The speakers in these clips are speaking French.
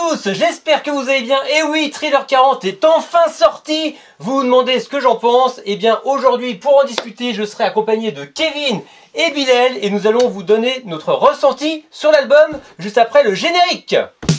tous, j'espère que vous allez bien. Et oui, Thriller 40 est enfin sorti. Vous vous demandez ce que j'en pense. Eh bien aujourd'hui, pour en discuter, je serai accompagné de Kevin et Bilal et nous allons vous donner notre ressenti sur l'album juste après le générique.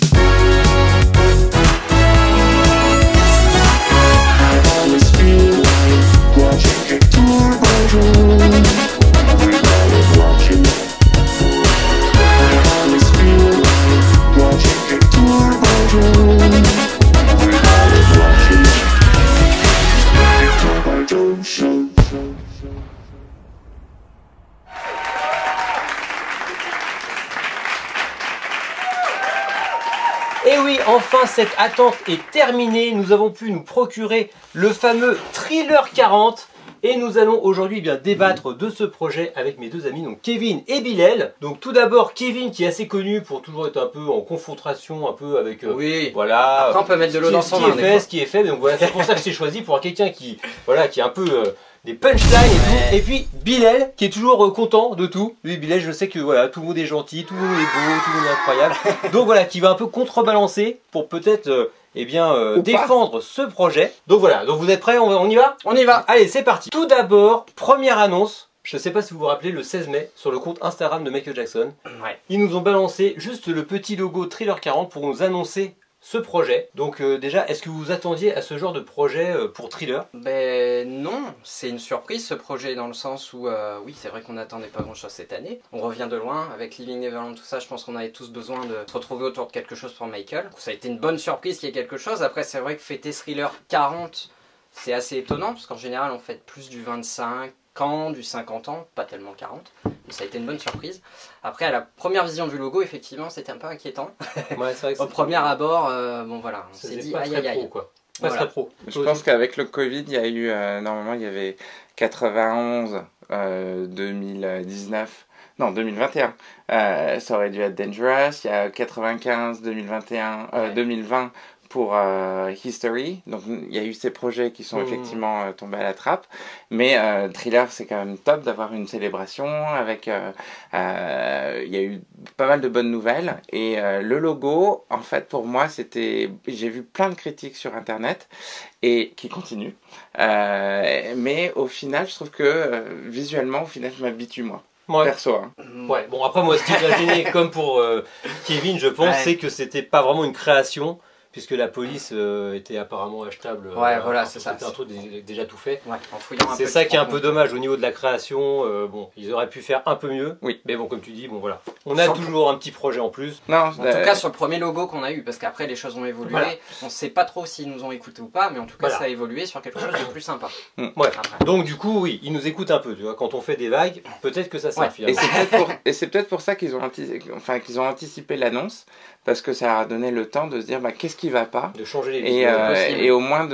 Et oui, enfin cette attente est terminée, nous avons pu nous procurer le fameux Thriller 40 et nous allons aujourd'hui bien débattre de ce projet avec mes deux amis, donc Kevin et Bilal. Donc tout d'abord Kevin qui est assez connu pour toujours être un peu en confrontation un peu avec oui. Voilà. Après on peut mettre de l'eau dans son vin. Ce qui est fait, donc voilà, c'est pour ça que j'ai choisi pour quelqu'un qui voilà, qui est un peu des punchlines et tout. Et puis Bilal qui est toujours content de tout. Lui Bilal, je sais que voilà, tout le monde est gentil, tout le monde est beau, tout le monde est incroyable. Donc voilà, qui va un peu contrebalancer pour peut-être défendre ce projet. Donc voilà, donc vous êtes prêts, on y va? On y va. Allez, c'est parti. Tout d'abord, première annonce. Je ne sais pas si vous vous rappelez, le 16 mai, sur le compte Instagram de Michael Jackson, ils nous ont balancé juste le petit logo Thriller 40 pour nous annoncer ce projet. Donc déjà, est-ce que vous vous attendiez à ce genre de projet pour Thriller? Ben non, c'est une surprise ce projet dans le sens où oui, c'est vrai qu'on n'attendait pas grand chose cette année. On revient de loin avec Living Neverland, tout ça, je pense qu'on avait tous besoin de se retrouver autour de quelque chose pour Michael. Ça a été une bonne surprise qu'il y ait quelque chose. Après c'est vrai que fêter Thriller 40, c'est assez étonnant parce qu'en général on fête plus du 25 ans, du 50 ans, pas tellement 40. Mais ça a été une bonne surprise. Après, à la première vision du logo, effectivement, c'était un peu inquiétant. Ouais, c'est vrai que au premier abord, bon voilà, on s'est dit aïe aïe aïe. Pas très pro. Je pense qu'avec le Covid, il y a eu, normalement, il y avait 91, 2019, non 2021. Ça aurait dû être Dangerous. Il y a 95, 2021, 2020 pour History. Donc il y a eu ces projets qui sont effectivement tombés à la trappe. Mais Thriller, c'est quand même top d'avoir une célébration avec... il y a eu pas mal de bonnes nouvelles. Et le logo, en fait, pour moi, c'était... J'ai vu plein de critiques sur Internet et qui continuent. Mais au final, je trouve que visuellement, au final, je m'habitue moi. Ouais. Perso. Hein. Ouais, bon après moi ce qui m'a gêné comme pour Kevin je pense c'est que c'était pas vraiment une création puisque la police était apparemment achetable. Ouais voilà c'est ça. C'était un truc déjà tout fait. Ouais, en fouillant un peu. C'est ça qui est un peu dommage au niveau de la création. Bon ils auraient pu faire un peu mieux. Oui. Mais bon comme tu dis bon voilà. On a toujours un petit projet en plus. Non, en tout cas sur le premier logo qu'on a eu parce qu'après les choses ont évolué. Voilà. On sait pas trop s'ils nous ont écouté ou pas mais en tout cas ça a évolué sur quelque chose de plus sympa. Ouais. Après. Donc du coup oui ils nous écoutent un peu tu vois quand on fait des vagues peut-être que ça sert finalement. Et c'est peut-être pour ça qu'ils ont anticipé l'annonce parce que ça a donné le temps de se dire bah, qu'est-ce qui va pas de changer les visuels et au moins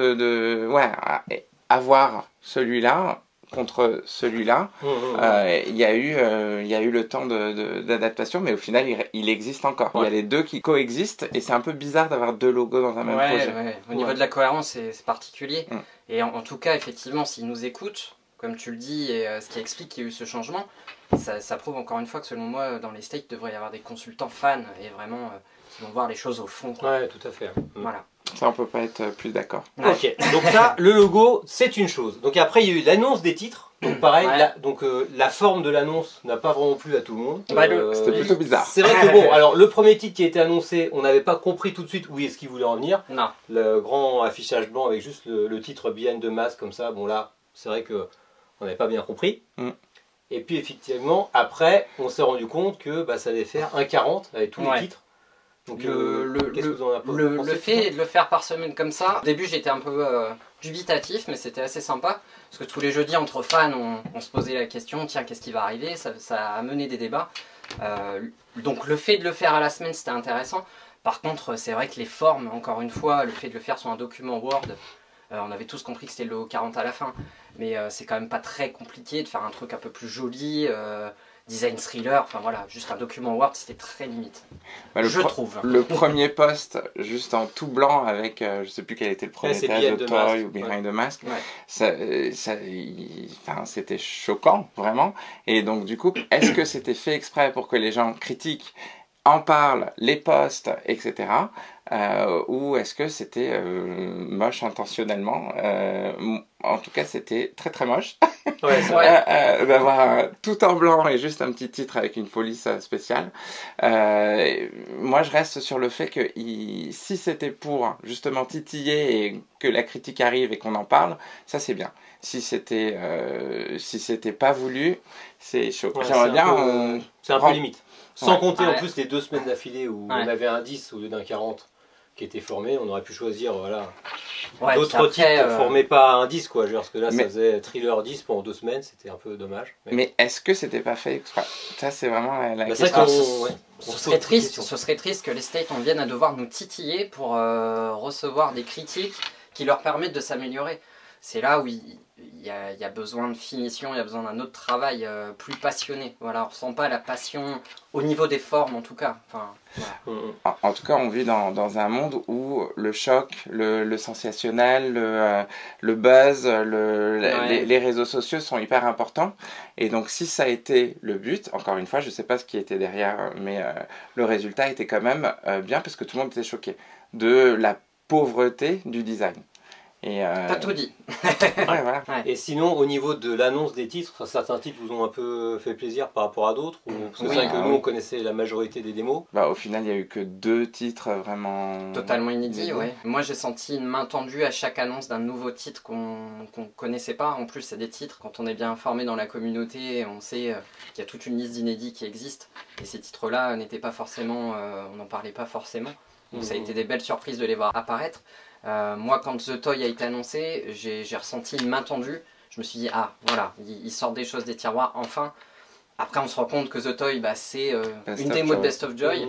avoir celui-là contre celui-là il y a eu le temps d'adaptation mais au final il existe encore. Il y a les deux qui coexistent et c'est un peu bizarre d'avoir deux logos dans un même projet. Au niveau de la cohérence c'est particulier et en tout cas effectivement s'ils nous écoutent comme tu le dis et ce qui explique qu'il y a eu ce changement ça prouve encore une fois que selon moi dans les States il devrait y avoir des consultants fans et vraiment qui vont voir les choses au fond quoi. Ouais tout à fait. Voilà. Ça on peut pas être plus d'accord. Ok, donc ça, le logo, c'est une chose. Donc après, il y a eu l'annonce des titres. Donc pareil, la forme de l'annonce n'a pas vraiment plu à tout le monde. C'était plutôt bizarre. C'est vrai que bon, alors le premier titre qui a été annoncé, on n'avait pas compris tout de suite où est-ce qu'il voulait en venir. Non. Le grand affichage blanc avec juste le titre Behind the Mask comme ça, bon là, c'est vrai que on n'avait pas bien compris. Et puis effectivement, après, on s'est rendu compte que ça allait faire 1,40 avec tous les titres. Donc le fait de le faire par semaine comme ça, au début j'étais un peu dubitatif mais c'était assez sympa parce que tous les jeudis entre fans on se posait la question tiens qu'est-ce qui va arriver, ça a amené des débats donc le fait de le faire à la semaine c'était intéressant. Par contre c'est vrai que les formes, encore une fois, le fait de le faire sur un document Word, on avait tous compris que c'était le logo 40 à la fin mais c'est quand même pas très compliqué de faire un truc un peu plus joli, design thriller, enfin voilà, juste un document Word, c'était très limite. Je trouve. Le premier post, juste en tout blanc avec, je sais plus quel était le premier tag, The Toy ou Behind the Mask, c'était choquant, vraiment. Et donc du coup, est-ce que c'était fait exprès pour que les gens critiquent en parle, les poste, etc. Ou est-ce que c'était moche intentionnellement? En tout cas, c'était très très moche. Ouais, c'est vrai. D'avoir tout en blanc et juste un petit titre avec une police spéciale. Moi, je reste sur le fait que si c'était pour justement titiller et que la critique arrive et qu'on en parle, ça c'est bien. Si c'était pas voulu, c'est chaud. Ouais, J'aimerais bien... c'est un peu limite. Sans compter en Ouais. plus les 2 semaines d'affilée où on avait un 10 au lieu d'un 40 qui était formé, on aurait pu choisir d'autres titres formés pas un 10 quoi. Parce que là ça faisait thriller 10 pendant 2 semaines, c'était un peu dommage. Mais est-ce que c'était pas fait exprès? Ça c'est vraiment la question. Ce serait triste que les States en viennent à devoir nous titiller pour recevoir des critiques qui leur permettent de s'améliorer. C'est là où il y a besoin de finition, il y a besoin d'un autre travail plus passionné. Voilà, on ressent pas la passion au niveau des formes en tout cas. Enfin, voilà. En tout cas, on vit dans un monde où le choc, le sensationnel, le buzz, les réseaux sociaux sont hyper importants. Et donc, si ça a été le but, encore une fois, je ne sais pas ce qui était derrière, mais le résultat était quand même bien parce que tout le monde était choqué de la pauvreté du design. T'as tout dit. Ouais, voilà. Ouais. Et sinon, au niveau de l'annonce des titres, certains titres vous ont un peu fait plaisir par rapport à d'autres? Parce que c'est vrai que nous, on connaissait la majorité des démos. Au final, il n'y a eu que 2 titres vraiment... Totalement inédits, ouais. Moi, j'ai senti une main tendue à chaque annonce d'un nouveau titre qu'on connaissait pas. En plus, c'est des titres, quand on est bien informé dans la communauté, on sait qu'il y a toute une liste d'inédits qui existe. Et ces titres-là n'étaient pas forcément... on n'en parlait pas forcément. Donc ça a été des belles surprises de les voir apparaître. Moi, quand The Toy a été annoncé, j'ai ressenti une main tendue. Je me suis dit, ah, voilà, ils sortent des choses des tiroirs, enfin. Après, on se rend compte que The Toy, c'est une démo de Best of Joy.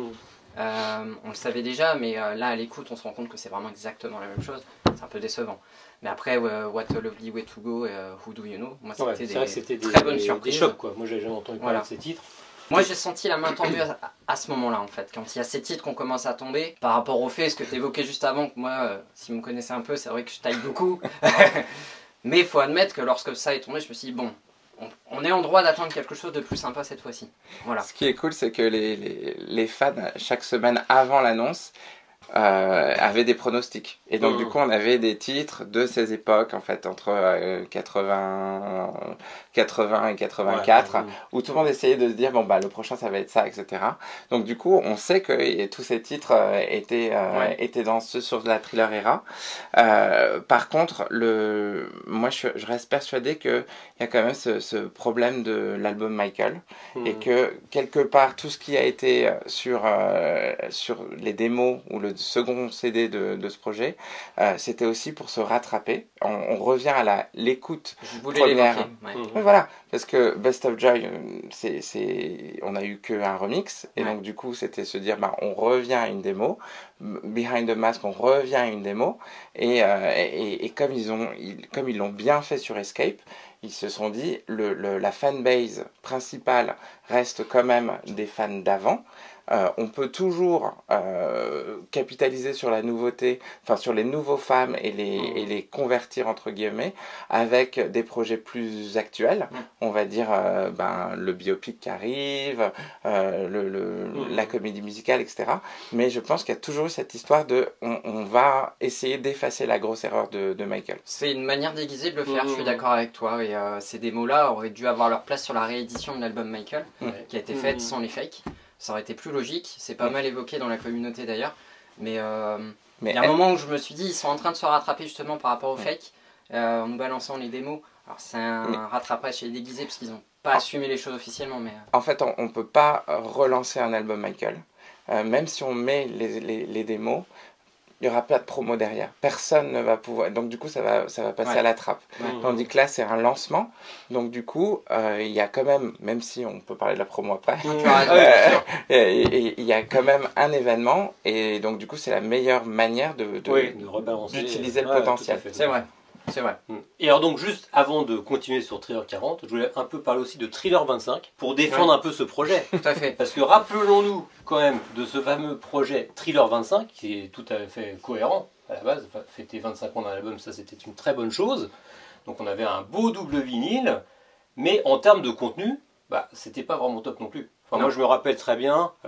On le savait déjà, mais là, à l'écoute, on se rend compte que c'est vraiment exactement la même chose. C'est un peu décevant. Mais après, What a Lovely Way to Go et Who Do You Know, moi, c'était des très bonnes surprises. Des chocs, quoi. Moi, j'avais jamais entendu parler de ces titres. Moi j'ai senti la main tendue à ce moment-là en fait, quand il y a ces titres qu'on commence à tomber, par rapport au fait, ce que tu évoquais juste avant, que moi, si vous me connaissez un peu, c'est vrai que je taille beaucoup, mais il faut admettre que lorsque ça est tombé, je me suis dit bon, on est en droit d'attendre quelque chose de plus sympa cette fois-ci. Voilà. Ce qui est cool, c'est que les fans, chaque semaine avant l'annonce, avaient des pronostics. Et donc du coup on avait des titres de ces époques en fait entre 80 et 84 où tout le monde essayait de se dire bon le prochain ça va être ça, etc. Donc du coup on sait que tous ces titres étaient sur la thriller era. Par contre moi je reste persuadé qu'il y a quand même ce problème de l'album Michael et que quelque part tout ce qui a été sur les démos ou le second CD de ce projet, c'était aussi pour se rattraper. On revient à l'écoute première. Voilà, parce que Best of Joy, on a eu qu'un remix, et donc du coup c'était se dire on revient à une démo. Behind the Mask, on revient à une démo, et comme ils l'ont bien fait sur Escape, ils se sont dit la fanbase principale reste quand même des fans d'avant. On peut toujours capitaliser sur la nouveauté, enfin sur les nouveaux fans et les convertir entre guillemets avec des projets plus actuels. On va dire le biopic qui arrive, la comédie musicale, etc. Mais je pense qu'il y a toujours eu cette histoire de on va essayer d'effacer la grosse erreur de Michael. C'est une manière déguisée de le faire, je suis d'accord avec toi. Et ces démos-là auraient dû avoir leur place sur la réédition de l'album Michael, qui a été faite sans les fakes. Ça aurait été plus logique, c'est pas mal évoqué dans la communauté d'ailleurs, mais il y a un moment où je me suis dit, ils sont en train de se rattraper justement par rapport aux fakes, en nous balançant les démos. Alors c'est un rattrapage chez les déguisés parce qu'ils n'ont pas assumé les choses officiellement. Mais en fait, on peut pas relancer un album Michael, même si on met les démos. Il n'y aura pas de promo derrière. Personne ne va pouvoir... Donc du coup, ça va passer à la trappe. Tandis que là, c'est un lancement. Donc du coup, il y a quand même si on peut parler de la promo après, il y a quand même un événement. Et donc du coup, c'est la meilleure manière d'utiliser le potentiel. C'est vrai. C'est vrai. Et alors donc juste avant de continuer sur Thriller 40, je voulais un peu parler aussi de Thriller 25 pour défendre un peu ce projet. Tout à fait. Parce que rappelons-nous quand même de ce fameux projet Thriller 25 qui est tout à fait cohérent à la base. Fêter 25 ans d'un album, ça c'était une très bonne chose. Donc on avait un beau double vinyle, mais en termes de contenu, c'était pas vraiment top non plus. Enfin, moi je me rappelle très bien, alors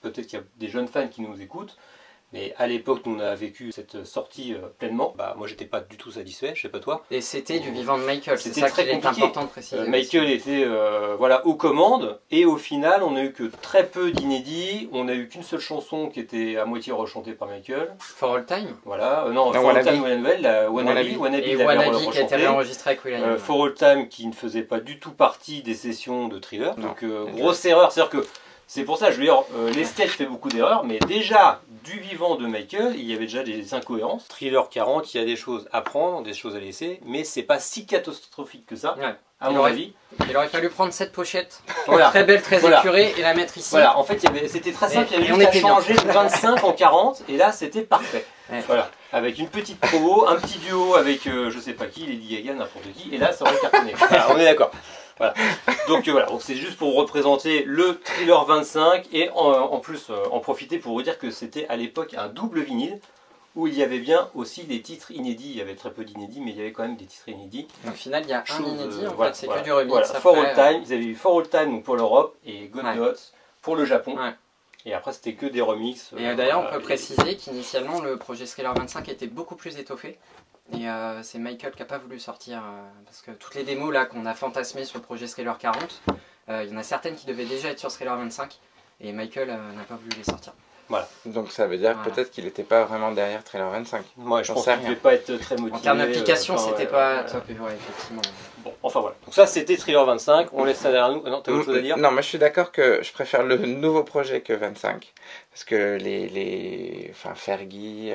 peut-être qu'il y a des jeunes fans qui nous écoutent. Mais à l'époque, nous on a vécu cette sortie pleinement. Bah, moi, j'étais pas du tout satisfait, je sais pas toi. Et c'était du vivant de Michael, c'est ça très qu'il est important de préciser. Michael était voilà, aux commandes, et au final, on a eu que très peu d'inédits. On a eu qu'une seule chanson qui était à moitié rechantée par Michael. For All Time. Voilà, non, For All Time, Wannabe qui a été réenregistré avec Will.i.am. For All Time qui ne faisait pas du tout partie des sessions de Thriller. Donc, grosse erreur, c'est-à-dire que. C'est pour ça, je veux dire, l'esthète fait beaucoup d'erreurs, mais déjà, du vivant de Michael, il y avait déjà des incohérences. Thriller 40, il y a des choses à prendre, des choses à laisser, mais c'est pas si catastrophique que ça, à mon avis. Il aurait fallu prendre cette pochette, très belle, très épurée, et la mettre ici. Voilà, en fait, c'était très simple, il y avait juste à changer de 25 en 40, et là, c'était parfait. Voilà, avec une petite promo, un petit duo avec, je sais pas qui, Lady Gaga, n'importe qui, et là, ça aurait cartonné. Voilà, on est d'accord. Voilà. Donc voilà, c'est juste pour représenter le Thriller 25 et en plus en profiter pour vous dire que c'était à l'époque un double vinyle où il y avait bien aussi des titres inédits. Il y avait très peu d'inédits, mais il y avait quand même des titres inédits. Au final, il y a un inédit, en fait, c'est que du remix. Voilà. For All Time, ils avaient eu For All Time pour l'Europe et God Dots pour le Japon. Et après, c'était que des remixes. Et d'ailleurs, on peut préciser qu'initialement, le projet Thriller 25 était beaucoup plus étoffé. Et c'est Michael qui n'a pas voulu sortir, parce que toutes les démos là qu'on a fantasmées sur le projet Thriller 40, il y en a certaines qui devaient déjà être sur Thriller 25, et Michael n'a pas voulu les sortir. Voilà. Donc ça veut dire peut-être qu'il n'était pas vraiment derrière Thriller 25. Moi je pense qu'il ne devait pas être très motivé. En termes d'application, c'était pas top, effectivement. Bon, enfin voilà. Donc ça c'était Thriller 25, on laisse ça derrière nous. Non, t'as autre chose à dire? Non, moi je suis d'accord que je préfère le nouveau projet que 25. Parce que enfin Fergie,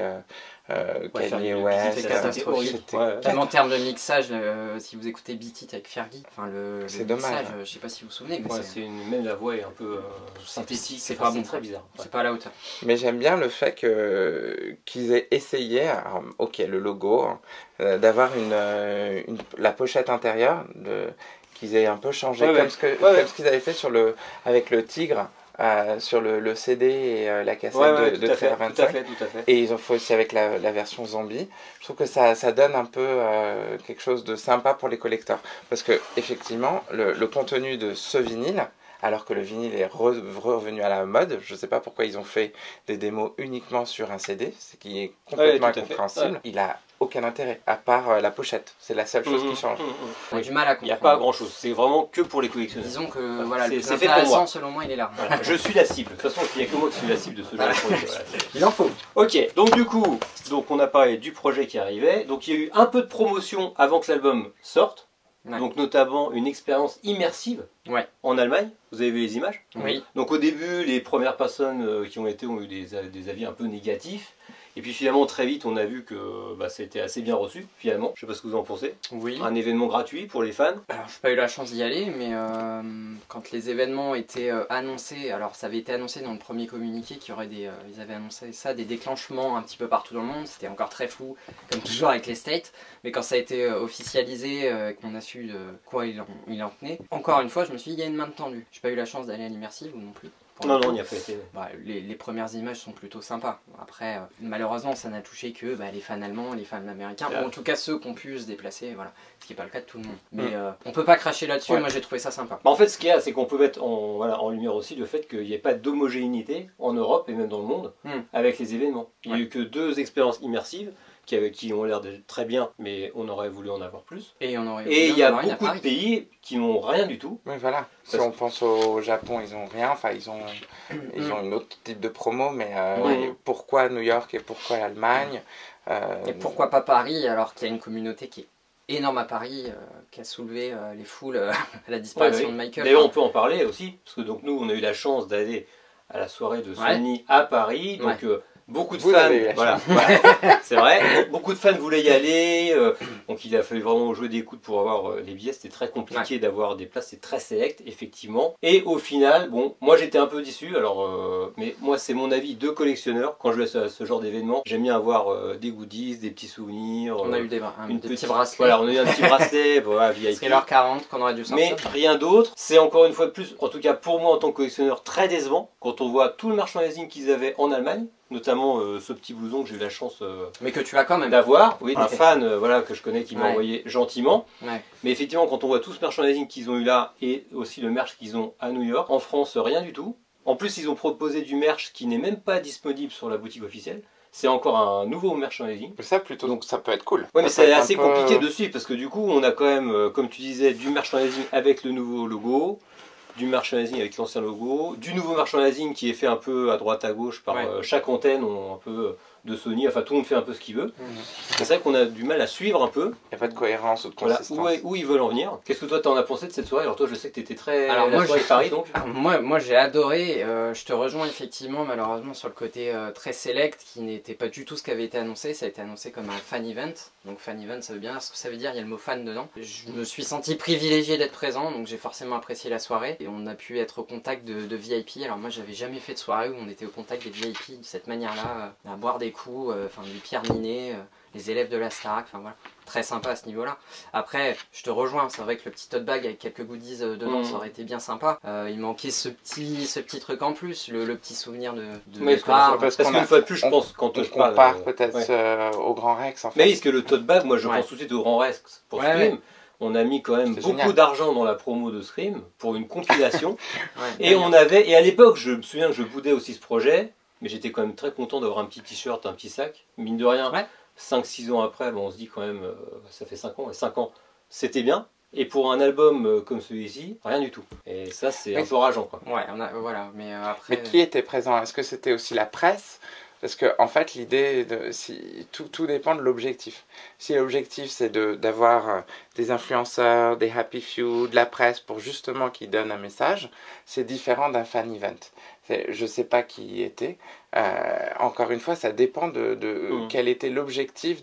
Kanye West, c'est catastrophique. Même en termes de mixage, si vous écoutez Beat It avec Fergie, le mixage, je sais pas si vous vous souvenez, mais même la voix est un peu synthétique, c'est pas bon, très bizarre. C'est pas à la hauteur. Mais j'aime bien le fait qu'ils aient essayé, alors, ok, le logo, d'avoir la pochette intérieure, qu'ils aient un peu changé, comme ce qu'ils avaient fait avec le tigre. Sur le CD et la cassette de Thriller 25. Tout à fait. Et ils ont fait aussi avec la version zombie. Je trouve que ça donne un peu quelque chose de sympa pour les collecteurs. Parce que effectivement, le contenu de ce vinyle, alors que le vinyle est revenu à la mode, je ne sais pas pourquoi ils ont fait des démos uniquement sur un CD, ce qui est complètement incompréhensible. Il a aucun intérêt, à part la pochette. C'est la seule chose qui change. On a du mal à comprendre. Il n'y a pas grand chose, c'est vraiment que pour les collectionneurs. Disons que voilà, le plus intéressant selon moi il est là. Voilà. Je suis la cible, de toute façon il n'y a que moi qui suis la cible de ce genre de projet. Il en faut. Ok, donc du coup, on a parlé du projet qui arrivait, donc il y a eu un peu de promotion avant que l'album sorte, donc notamment une expérience immersive en Allemagne, vous avez vu les images? Oui. Donc au début, les premières personnes qui ont eu des avis un peu négatifs. Et puis finalement très vite on a vu que ça a été assez bien reçu finalement. Je sais pas ce que vous en pensez. Oui. Un événement gratuit pour les fans. Alors j'ai pas eu la chance d'y aller, mais quand les événements étaient annoncés, alors ça avait été annoncé dans le premier communiqué qu'il y aurait ils avaient annoncé ça, des déclenchements un petit peu partout dans le monde. C'était encore très flou, comme toujours avec les States. Mais quand ça a été officialisé, qu'on a su de quoi il en tenait, encore une fois je me suis dit il y a une main tendue. J'ai pas eu la chance d'aller à l'immersive ou non plus. Non, il n'y a pas été. Les premières images sont plutôt sympas. Après, malheureusement, ça n'a touché que les fans allemands, les fans américains, ou en tout cas ceux qui ont pu se déplacer, voilà. Ce qui n'est pas le cas de tout le monde. Mais on peut pas cracher là-dessus, moi j'ai trouvé ça sympa. En fait, ce qu'il y a, c'est qu'on peut mettre en lumière aussi le fait qu'il n'y ait pas d'homogénéité en Europe et même dans le monde avec les événements. Il n'y a eu que 2 expériences immersives qui ont l'air d'être très bien, mais on aurait voulu en avoir plus. Et il y a beaucoup de pays qui n'ont rien du tout. Oui, voilà. Si on pense au Japon, ils n'ont rien. Enfin, ils ont une autre type de promo, mais pourquoi New York et pourquoi l'Allemagne Et pourquoi pas Paris, alors qu'il y a une communauté qui est énorme à Paris, qui a soulevé les foules à la disparition de Michael. D'ailleurs, on peut en parler aussi, parce que donc, nous, on a eu la chance d'aller à la soirée de Sony à Paris. Donc, beaucoup de fans, voilà, c'est vrai, beaucoup de fans voulaient y aller, donc il a fallu vraiment jouer des coudes pour avoir les billets, c'était très compliqué d'avoir des places, c'est très select, effectivement. Et au final, bon, moi j'étais un peu déçu, alors, mais moi c'est mon avis de collectionneur, quand je vais à ce genre d'événement, j'aime bien avoir des goodies, des petits souvenirs. On a eu des petits bracelets. Voilà, on a eu un petit bracelet, voilà, VIP. C'est l'heure 40 qu'on aurait dû sortir. Mais rien d'autre, c'est encore une fois de plus, en tout cas pour moi en tant que collectionneur, très décevant, quand on voit tout le merchandising qu'ils avaient en Allemagne. Notamment ce petit blouson que j'ai eu la chance mais que tu as quand même d'avoir, oui, un fan voilà, que je connais qui m'a envoyé gentiment. Ouais. Mais effectivement, quand on voit tout ce merchandising qu'ils ont eu là et aussi le merch qu'ils ont à New York, en France, rien du tout. En plus, ils ont proposé du merch qui n'est même pas disponible sur la boutique officielle. C'est encore un nouveau merchandising. Ça plutôt, donc ça peut être cool. Ouais, mais c'est assez compliqué de suivre parce que du coup, on a quand même, comme tu disais, du merchandising avec le nouveau logo, du merchandising avec l'ancien logo, du nouveau merchandising qui est fait un peu à droite à gauche par chaque antenne, un peu de Sony, enfin tout le monde fait un peu ce qu'il veut. C'est vrai qu'on a du mal à suivre un peu. Il n'y a pas de cohérence ou de consistance. Voilà, où ils veulent en venir. Qu'est-ce que toi t'en as pensé de cette soirée? Alors toi je sais que tu étais très... Alors moi, soirée Paris donc. Moi j'ai adoré, je te rejoins effectivement malheureusement sur le côté très select qui n'était pas du tout ce qui avait été annoncé. Ça a été annoncé comme un fan event. Donc fan event ça veut bien dire ce que ça veut dire, il y a le mot fan dedans. Je me suis senti privilégié d'être présent, donc j'ai forcément apprécié la soirée. Et on a pu être au contact de VIP. Alors moi j'avais jamais fait de soirée où on était au contact des VIP de cette manière-là, à boire des coups, du Pierre Ninet, les élèves de la Starac, enfin voilà, très sympa à ce niveau-là. Après, je te rejoins, c'est vrai que le petit tote bag avec quelques goodies dedans, ça aurait été bien sympa. Il manquait ce petit truc en plus, le petit souvenir de départ. Parce qu'une fois de plus, je pense, quand on compare peut-être au Grand Rex, en fait. Mais oui, parce que le tote bag, moi je pense tout de suite au Grand Rex pour Scream. On a mis quand même beaucoup d'argent dans la promo de Scream pour une compilation. Et à l'époque, je me souviens que je boudais aussi ce projet. Mais j'étais quand même très content d'avoir un petit t-shirt, un petit sac. Mine de rien, 5-6 ans après, on se dit quand même, ça fait 5 ans, 5 ans, c'était bien. Et pour un album comme celui-ci, rien du tout. Et ça, c'est un peu rageant, quoi. Voilà. Mais après... Mais qui était présent? Est-ce que c'était aussi la presse? Parce que en fait, l'idée, tout dépend de l'objectif. Si l'objectif, c'est d'avoir des influenceurs, des happy few, de la presse, pour justement qu'ils donnent un message, c'est différent d'un fan event. Je ne sais pas qui y était. Encore une fois, ça dépend de quel était l'objectif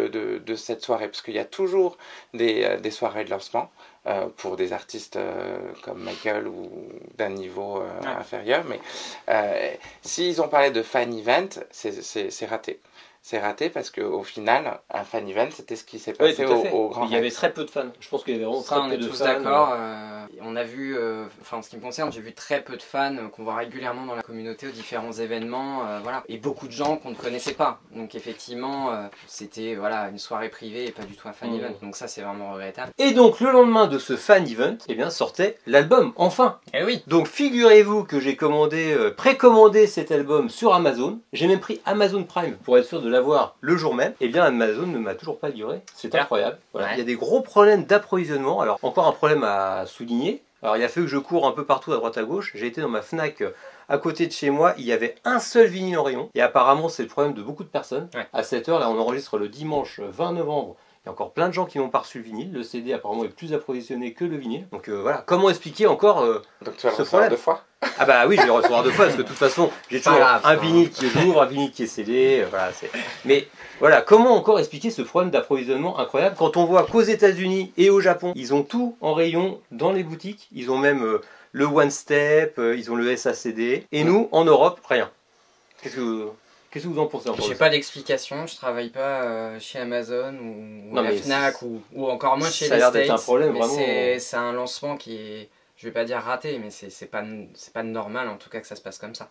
de cette soirée. Parce qu'il y a toujours des soirées de lancement pour des artistes comme Michael ou d'un niveau inférieur. Mais s'ils ont parlé de fan event, c'est raté. C'est raté parce qu'au final, un fan event, c'était ce qui s'est passé au Grand Rex. Il y avait très peu de fans. Je pense qu'il y avait vraiment très peu de fans. D'accord. On a vu, en ce qui me concerne, j'ai vu très peu de fans qu'on voit régulièrement dans la communauté aux différents événements. Voilà. Et beaucoup de gens qu'on ne connaissait pas. Donc effectivement, c'était une soirée privée et pas du tout un fan event. Donc ça, c'est vraiment regrettable. Et donc le lendemain de ce fan event, sortait l'album, enfin. Eh oui. Donc figurez-vous que j'ai précommandé cet album sur Amazon. J'ai même pris Amazon Prime pour être sûr de l'avoir le jour même. Et bien Amazon ne m'a toujours pas livré. C'est incroyable. Voilà. Il y a des gros problèmes d'approvisionnement. Alors encore un problème à souligner. Alors il a fait que je cours un peu partout à droite à gauche. J'ai été dans ma Fnac à côté de chez moi. Il y avait un seul vinyle en rayon. Et apparemment c'est le problème de beaucoup de personnes. À cette heure là, on enregistre le dimanche 20 novembre. Il y a encore plein de gens qui n'ont pas reçu le vinyle. Le CD apparemment est plus approvisionné que le vinyle. Donc voilà, comment expliquer encore Donc tu vas le recevoir 2 fois? Ah bah oui, je vais le recevoir 2 fois parce que de toute façon, j'ai toujours un vinyle qui ouvre, un vinyle qui est scellé. Mais voilà, comment encore expliquer ce problème d'approvisionnement incroyable quand on voit qu'aux États-Unis et au Japon, ils ont tout en rayon dans les boutiques. Ils ont même le One Step, ils ont le SACD. Et nous, en Europe, rien. Qu'est-ce que vous en pensez? J'ai pas d'explication, je travaille pas chez Amazon ou la Fnac ou encore moins chez les States. Ça a l'air d'être un problème, vraiment. C'est un lancement qui est, je vais pas dire raté, mais c'est pas normal en tout cas que ça se passe comme ça.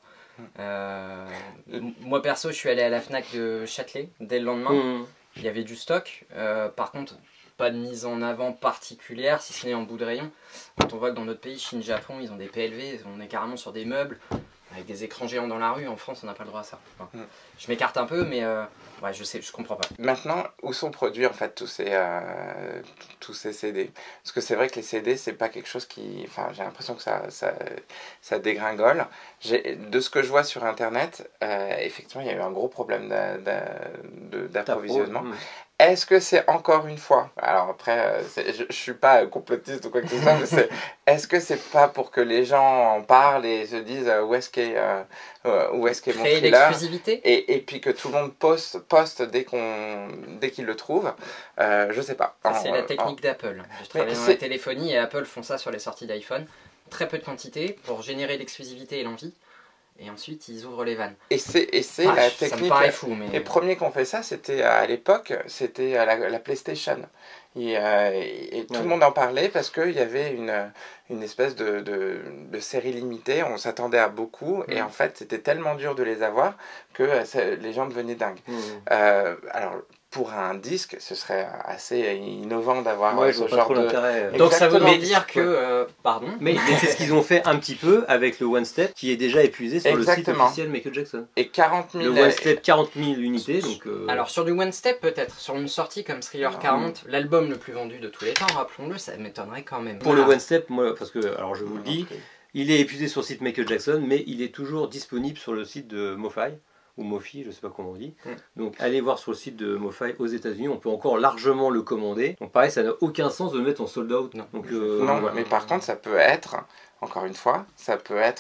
Moi perso, je suis allé à la Fnac de Châtelet dès le lendemain. Il y avait du stock, par contre pas de mise en avant particulière si ce n'est en bout de rayon. Quand on voit que dans notre pays, Chine, Japon, ils ont des PLV, on est carrément sur des meubles avec des écrans géants dans la rue. En France, on n'a pas le droit à ça. Je m'écarte un peu, mais je comprends pas. Maintenant, où sont produits en fait tous ces CD? Parce que c'est vrai que les CD, c'est pas quelque chose qui... Enfin, j'ai l'impression que ça dégringole. De ce que je vois sur Internet, effectivement, il y a eu un gros problème d'approvisionnement. Est-ce que c'est encore une fois, alors après, je suis pas complotiste ou quoi que ce soit, mais est-ce que c'est pas pour que les gens en parlent et se disent où est-ce qu'est mon Créer thriller, l'exclusivité et puis que tout le monde poste dès qu'il le trouve, je sais pas. C'est la technique d'Apple. Je travaille dans la téléphonie et Apple font ça sur les sorties d'iPhone. Très peu de quantité pour générer l'exclusivité et l'envie. Et ensuite, ils ouvrent les vannes. Et c'est la technique. Ça me paraît fou, mais... Les premiers qui ont fait ça, c'était à l'époque, c'était la PlayStation. Et tout le monde en parlait parce qu'il y avait une espèce de série limitée. On s'attendait à beaucoup. Et en fait, c'était tellement dur de les avoir que les gens devenaient dingues. Alors, pour un disque, ce serait assez innovant d'avoir ce genre de... Donc ça veut dire que... pardon. Mais c'est ce qu'ils ont fait un petit peu avec le One Step qui est déjà épuisé sur le site officiel Michael Jackson. Et 40 000... Le One Step, 40 000 unités. Donc, Alors sur du One Step peut-être, sur une sortie comme Thriller 40, l'album le plus vendu de tous les temps, rappelons-le, ça m'étonnerait quand même. Pour le One Step, moi, parce que, alors je vous le dis, il est épuisé sur le site Michael Jackson, mais il est toujours disponible sur le site de MoFi. Ou Mofi, je ne sais pas comment on dit. Donc allez voir sur le site de MoFi aux États-Unis, on peut encore largement le commander. Donc pareil, ça n'a aucun sens de le mettre en sold out. Non, donc, voilà. Mais par contre, ça peut être, encore une fois, ça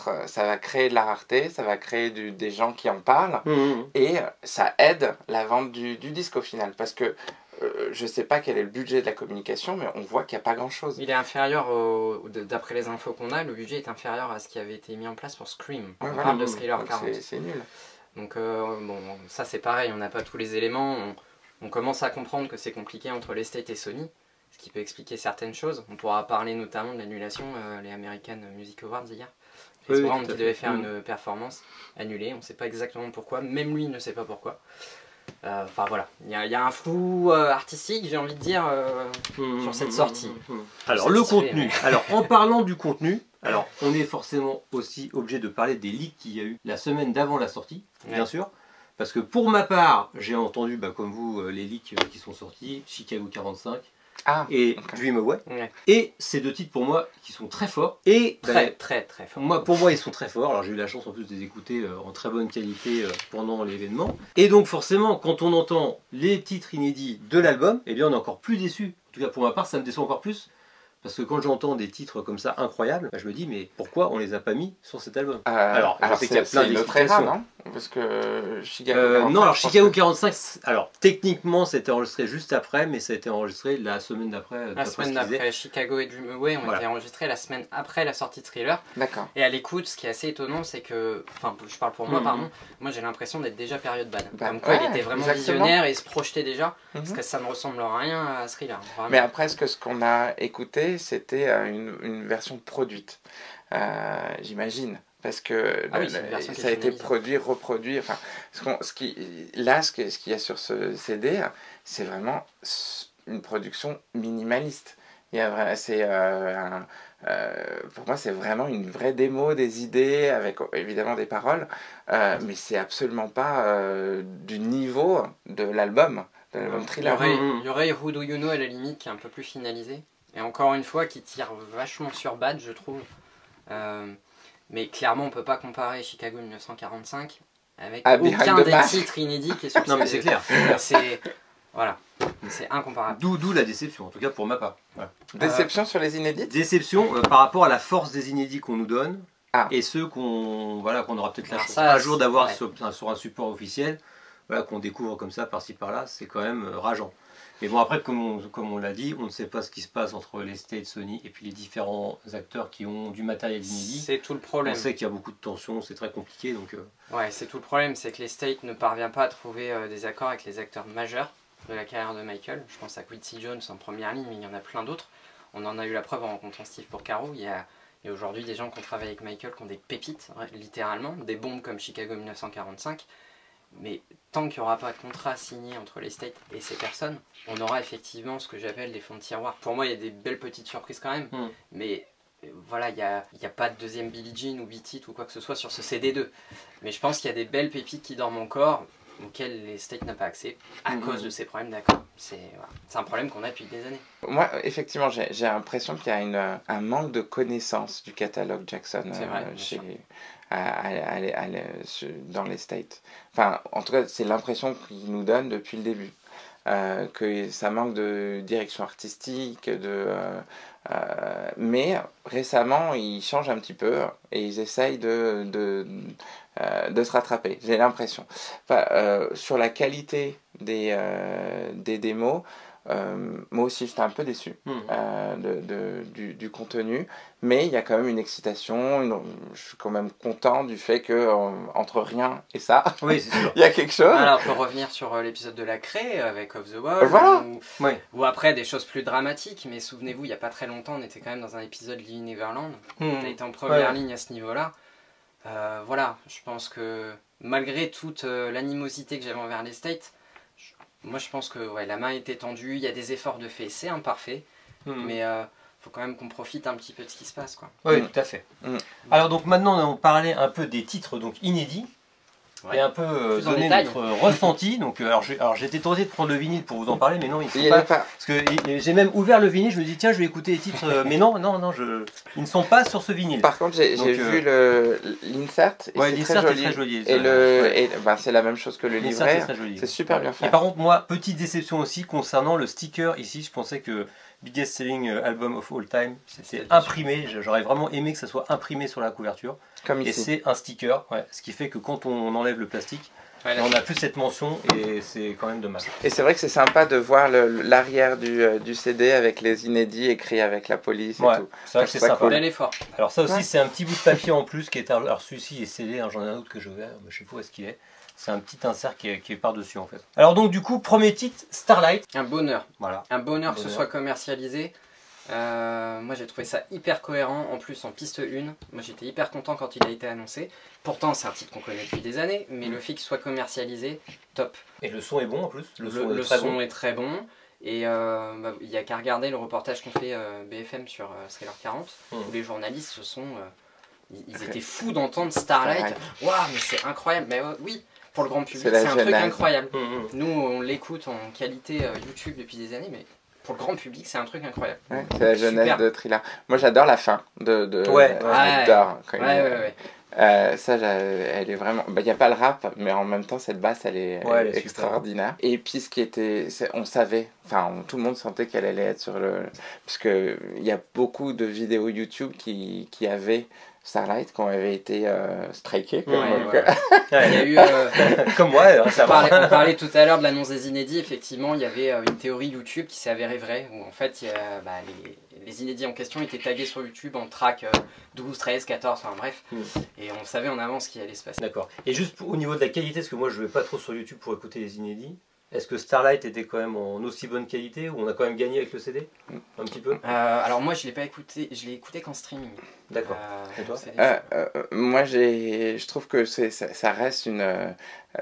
va créer de la rareté, ça va créer des gens qui en parlent, et ça aide la vente du disque au final. Parce que je ne sais pas quel est le budget de la communication, mais on voit qu'il n'y a pas grand-chose. Il est inférieur, d'après les infos qu'on a, le budget est inférieur à ce qui avait été mis en place pour Scream. On parle de Thriller 40. C'est nul. Donc bon, ça c'est pareil, on n'a pas tous les éléments, on commence à comprendre que c'est compliqué entre l'estate et Sony, ce qui peut expliquer certaines choses. On pourra parler notamment de l'annulation, les American Music Awards hier. Chris Brown qui devait faire une performance annulée, on ne sait pas exactement pourquoi, même lui ne sait pas pourquoi. Enfin voilà, il y a un flou artistique, j'ai envie de dire, sur cette sortie. Alors le contenu, alors en parlant du contenu, alors on est forcément aussi obligé de parler des leaks qu'il y a eu la semaine d'avant la sortie, bien sûr. Parce que pour ma part, j'ai entendu, comme vous, les leaks qui sont sortis, Chicago 45 et Dream Away. Et ces deux titres pour moi qui sont très forts. Et très forts. Pour moi ils sont très forts. Alors j'ai eu la chance en plus de les écouter en très bonne qualité pendant l'événement. Et donc forcément quand on entend les titres inédits de l'album, eh bien on est encore plus déçu. En tout cas pour ma part ça me déçoit encore plus. Parce que quand j'entends des titres comme ça incroyables, je me dis mais pourquoi on les a pas mis sur cet album? Alors je sais qu'il y a plein d'explications, non? Parce que Chicago 45, non, alors Chicago 45, alors techniquement c'était enregistré juste après, mais ça a été enregistré la semaine d'après. La semaine d'après, Chicago et Dream Away ont été enregistrés la semaine après la sortie de Thriller. D'accord. Et à l'écoute, ce qui est assez étonnant, c'est que, enfin je parle pour moi, pardon, moi j'ai l'impression d'être déjà période ban. Comme quoi il était vraiment visionnaire et il se projetait déjà, parce que ça ne ressemble à rien à Thriller. Vraiment. Mais après ce qu'on a écouté, c'était une version produite, j'imagine. Parce que ça a été produit, reproduit. Enfin, ce qu'il y a sur ce CD, c'est vraiment une production minimaliste. Pour moi, c'est vraiment une vraie démo des idées, avec évidemment des paroles, mais c'est absolument pas du niveau de l'album Thriller. Il y aurait Who Do You Know à la limite qui est un peu plus finalisé. Et encore une fois, qui tire vachement sur Bad, je trouve. Mais clairement, on peut pas comparer Chicago 1945 avec aucun des titres inédits qui est sur. Non, mais c'est clair. Voilà, c'est incomparable. D'où la déception, en tout cas pour ma part. Voilà. Déception sur les inédits? Déception par rapport à la force des inédits qu'on nous donne et ceux qu'on aura peut-être la chance un jour d'avoir sur un support officiel, qu'on découvre comme ça par-ci par-là, c'est quand même rageant. Mais bon, après, comme on l'a dit, on ne sait pas ce qui se passe entre les States, Sony et puis les différents acteurs qui ont du matériel inédit. C'est tout le problème. On sait qu'il y a beaucoup de tensions, c'est très compliqué. Donc, ouais, c'est tout le problème, c'est que les States ne parviennent pas à trouver des accords avec les acteurs majeurs de la carrière de Michael. Je pense à Quincy Jones en première ligne, mais il y en a plein d'autres. On en a eu la preuve en rencontrant Steve Porcaro. Il y a aujourd'hui des gens qui ont travaillé avec Michael qui ont des pépites, littéralement, des bombes comme Chicago 1945. Mais tant qu'il n'y aura pas de contrat signé entre les States et ces personnes, on aura effectivement ce que j'appelle des fonds de tiroir. Pour moi, il y a des belles petites surprises quand même, mais voilà, il n'y a pas de deuxième Billie Jean ou Beat It ou quoi que ce soit sur ce CD2. Mais je pense qu'il y a des belles pépites qui dorment encore, auxquelles les States n'ont pas accès à cause de ces problèmes d'accord. C'est un problème qu'on a depuis des années. Moi, effectivement, j'ai l'impression qu'il y a un manque de connaissance du catalogue Jackson dans les States. Enfin, en tout cas, c'est l'impression qu'il nous donne depuis le début. Que ça manque de direction artistique, mais récemment, ils changent un petit peu et ils essayent de se rattraper, j'ai l'impression. Enfin, sur la qualité des démos, moi aussi j'étais un peu déçu du contenu, mais il y a quand même une excitation, je suis quand même content du fait que entre rien et ça, oui, c'est sûr. Il y a quelque chose. Alors on peut revenir sur l'épisode de la Craie avec Off the Wall, ou après des choses plus dramatiques, mais souvenez-vous, il n'y a pas très longtemps, on était quand même dans un épisode Living Neverland, on a été en première ligne à ce niveau-là. Voilà, je pense que malgré toute l'animosité que j'avais envers les States, Moi je pense que ouais, la main était tendue, il y a des efforts de fait, c'est imparfait, mais faut quand même qu'on profite un petit peu de ce qui se passe, quoi. Oui, tout à fait. Alors donc maintenant on parlait un peu des titres donc inédits. Ouais. Et un peu donner notre ressenti. Donc, alors j'étais tenté de prendre le vinyle pour vous en parler, mais non, ils ne sont pas. Parce que j'ai même ouvert le vinyle, je me dis tiens, je vais écouter les titres, mais non, ils ne sont pas sur ce vinyle. Par contre, j'ai vu l'insert, et ouais, c'est très joli. Et c'est la même chose que le livret. C'est super bien fait. Et par contre, moi, petite déception aussi concernant le sticker ici. Je pensais que Biggest Selling Album of All Time, c'était imprimé. J'aurais vraiment aimé que ça soit imprimé sur la couverture. Comme ici. Et c'est un sticker, ce qui fait que quand on enlève le plastique, on n'a plus cette mention et c'est quand même dommage. Et c'est vrai que c'est sympa de voir l'arrière du CD avec les inédits écrits avec la police et tout. C'est vrai que c'est sympa. Cool. Bel effort. Alors ça aussi c'est un petit bout de papier en plus qui est... Alors celui-ci est scellé, j'en ai un autre que je vais, je sais pas où est-ce qu'il est. C'est un petit insert qui est par-dessus en fait. Alors donc du coup, premier titre, Starlight. Un bonheur. Voilà. Un bonheur que ce soit commercialisé. Moi j'ai trouvé ça hyper cohérent, en plus en piste 1, moi j'étais hyper content quand il a été annoncé. Pourtant c'est un titre qu'on connaît depuis des années, mais le fait qu'il soit commercialisé, top. Et le son est bon en plus. Le son est très bon. Et il n'y a qu'à regarder le reportage qu'on fait BFM sur Thriller 40, où les journalistes se sont... ils étaient fous d'entendre Starlight. Waouh, mais c'est incroyable. Mais oui, pour le grand public c'est un truc incroyable. Nous on l'écoute en qualité YouTube depuis des années, mais... Pour le grand public, c'est un truc incroyable. Ouais, c'est la jeunesse de Thriller. Moi, j'adore la fin j'adore. Ça, elle est vraiment... Il n'y a pas le rap, mais en même temps, cette basse, elle est extraordinaire. Et puis, ce qui était... On savait, tout le monde sentait qu'elle allait être sur le... Parce qu'il y a beaucoup de vidéos YouTube qui avaient Starlight qui avait été strikés. Il y a eu, comme moi, on parlait tout à l'heure de l'annonce des inédits. Effectivement, il y avait une théorie YouTube qui s'est avérée vraie, où en fait, les inédits en question étaient tagués sur YouTube en track 12, 13, 14, enfin bref. Et on savait en avance ce qui allait se passer. D'accord. Et juste au niveau de la qualité, parce que moi je ne vais pas trop sur YouTube pour écouter les inédits, est-ce que Starlight était quand même en aussi bonne qualité, ou on a quand même gagné avec le CD un petit peu? Alors moi je l'ai pas écouté, je l'ai écouté qu'en streaming. D'accord. Et toi moi je trouve que ça reste une...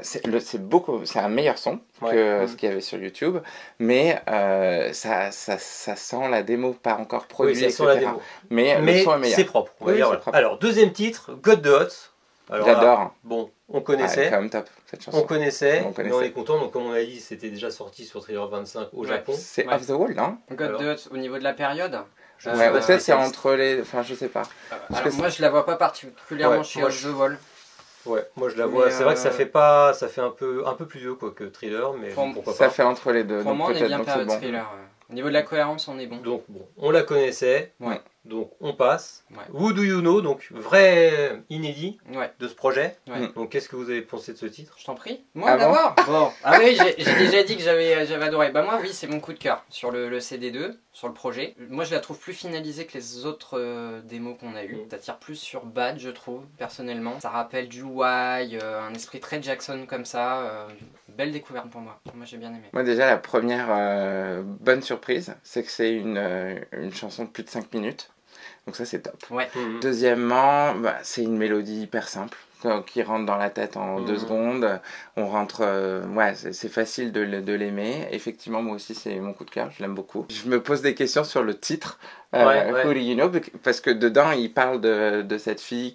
c'est un meilleur son que ce qu'il y avait sur YouTube, mais ça sent la démo pas encore produite, oui, ça sent la démo. Mais le son est meilleur. C'est propre. Alors deuxième titre, God the Hot. J'adore. Bon, on connaissait. Quand même top, cette chanson. On connaissait, mais on est content. Donc, comme on a dit, c'était déjà sorti sur Thriller 25 au Japon. C'est Off the Wall, non? God the Hot, au niveau de la période. Peut-être c'est entre les... Enfin, je sais pas. Alors, moi, je la vois pas particulièrement chez Off the Wall. Ouais, moi je la vois. C'est vrai que ça fait un peu plus vieux que Thriller, mais pourquoi pas. Ça fait entre les deux. Pour moi, on est bien période Thriller. Au niveau de la cohérence, on est bon. Donc, on la connaissait. Donc on passe. Who Do You Know, donc vrai inédit de ce projet. Donc qu'est-ce que vous avez pensé de ce titre? Je t'en prie. Moi d'abord. Bon. Ah oui, j'ai déjà dit que j'avais adoré. Bah moi oui, c'est mon coup de cœur sur le CD2, sur le projet. Moi je la trouve plus finalisée que les autres démos qu'on a eu. Ça tire plus sur Bad, je trouve personnellement. Ça rappelle du Y, un esprit très Jackson comme ça. Belle découverte pour moi. Moi j'ai bien aimé. Moi déjà la première bonne surprise, c'est que c'est une chanson de plus de 5 minutes. Donc ça c'est top. Deuxièmement, c'est une mélodie hyper simple qui rentre dans la tête en 2 secondes. On rentre, c'est facile de l'aimer. Effectivement, moi aussi c'est mon coup de cœur, je l'aime beaucoup. Je me pose des questions sur le titre, Who Do You Know, parce que dedans il parle de cette fille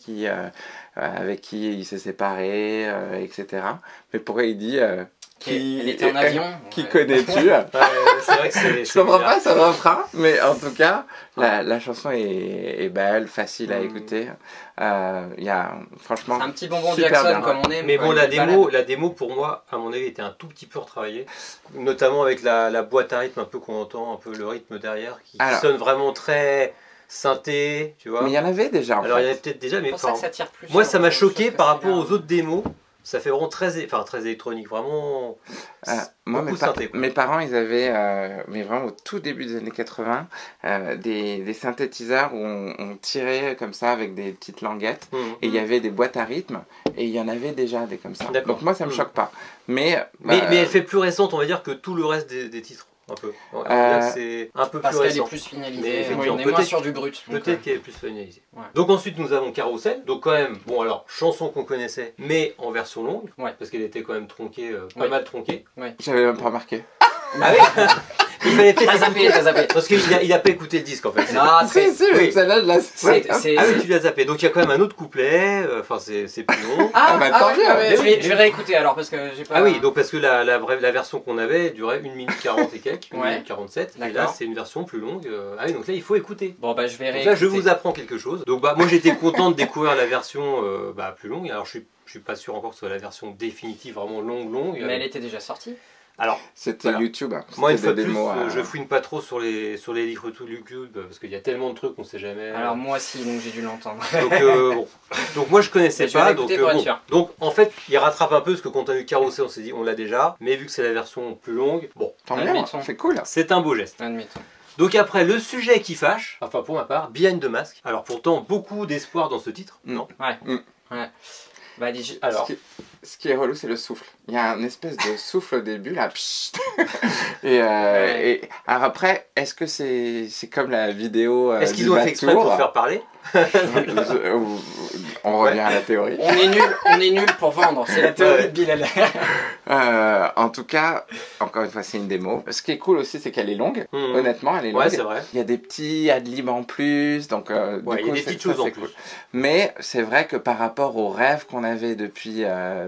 avec qui il s'est séparé, etc. Mais pourquoi il dit... Elle était en avion. Qui connais-tu? C'est vrai que je comprends pas ce refrain, mais en tout cas, la chanson est belle, facile à écouter. Il y a franchement. C'est un petit bonbon Jackson comme on aime. Mais bon, la démo pour moi, à mon avis, était un tout petit peu retravaillée, notamment avec la boîte à rythme un peu qu'on entend, un peu le rythme derrière, qui sonne vraiment très synthé, tu vois. Mais il y en avait déjà. Alors il y en avait peut-être déjà, mais pour ça que ça tire plus. Moi, ça m'a choqué par rapport aux autres démos. Ça fait vraiment très électronique, vraiment. Moi, synthé, mes parents, ils avaient, mais vraiment au tout début des années 80, des synthétiseurs où on tirait comme ça avec des petites languettes, et il y avait des boîtes à rythme, et il y en avait déjà des comme ça. Donc moi, ça me choque pas. Mais elle fait plus récente, on va dire, que tout le reste des titres. un peu. C'est un peu parce plus qu'elle est récent. plus finalisée, Mais on est moins sur du brut. Peut-être qu'elle est plus finalisée. Ouais. Donc ensuite nous avons Carousel, donc quand même, bon alors, chanson qu'on connaissait, mais en version longue, parce qu'elle était quand même tronquée, pas mal tronquée. J'avais même pas remarqué. Ah oui. Il fallait peut-être t'as zappé. Parce qu'il a pas écouté le disque en fait. Non, oui, celle-là, Ah oui, tu l'as zappé. Donc il y a quand même un autre couplet, enfin c'est plus long. tant mieux. Je vais réécouter alors parce que j'ai pas... Ah oui, donc parce que la version qu'on avait durait 1 minute 40 et quelques, 1 minute 47. Et là c'est une version plus longue. Ah oui, donc là il faut écouter. Bon bah je vais réécouter. Donc là je vous apprends quelque chose. Donc bah moi j'étais content de découvrir la version plus longue. Alors je suis pas sûr encore que ce soit la version définitive vraiment longue. Mais elle était déjà sortie. Alors, c'était YouTube. Moi, une fois de plus, je fouine pas trop sur les livres tout YouTube parce qu'il y a tellement de trucs qu'on sait jamais. Alors moi aussi, donc j'ai dû l'entendre. Donc moi je connaissais pas. Donc en fait, il rattrape un peu parce que quand on a eu Carousel, on s'est dit on l'a déjà, mais vu que c'est la version plus longue, bon, tant mieux, c'est cool. C'est un beau geste. Admettons. Donc après, le sujet qui fâche, enfin pour ma part, Behind the Mask. Alors pourtant, beaucoup d'espoir dans ce titre, non? Ouais. Bah, alors, ce qui est relou, c'est le souffle. Il y a une espèce de souffle au début, là. Et alors après, est-ce que c'est comme la vidéo est-ce qu'ils ont fait exprès pour faire parler? On revient à la théorie. On est nul pour vendre, c'est la théorie de Bilal. En tout cas, encore une fois, c'est une démo. Ce qui est cool aussi, c'est qu'elle est longue. Honnêtement, elle est longue. Ouais, c'est vrai. Il y a des petits adlibs en plus, donc il y a des petites choses en plus. Cool. Mais c'est vrai que par rapport aux rêves qu'on avait depuis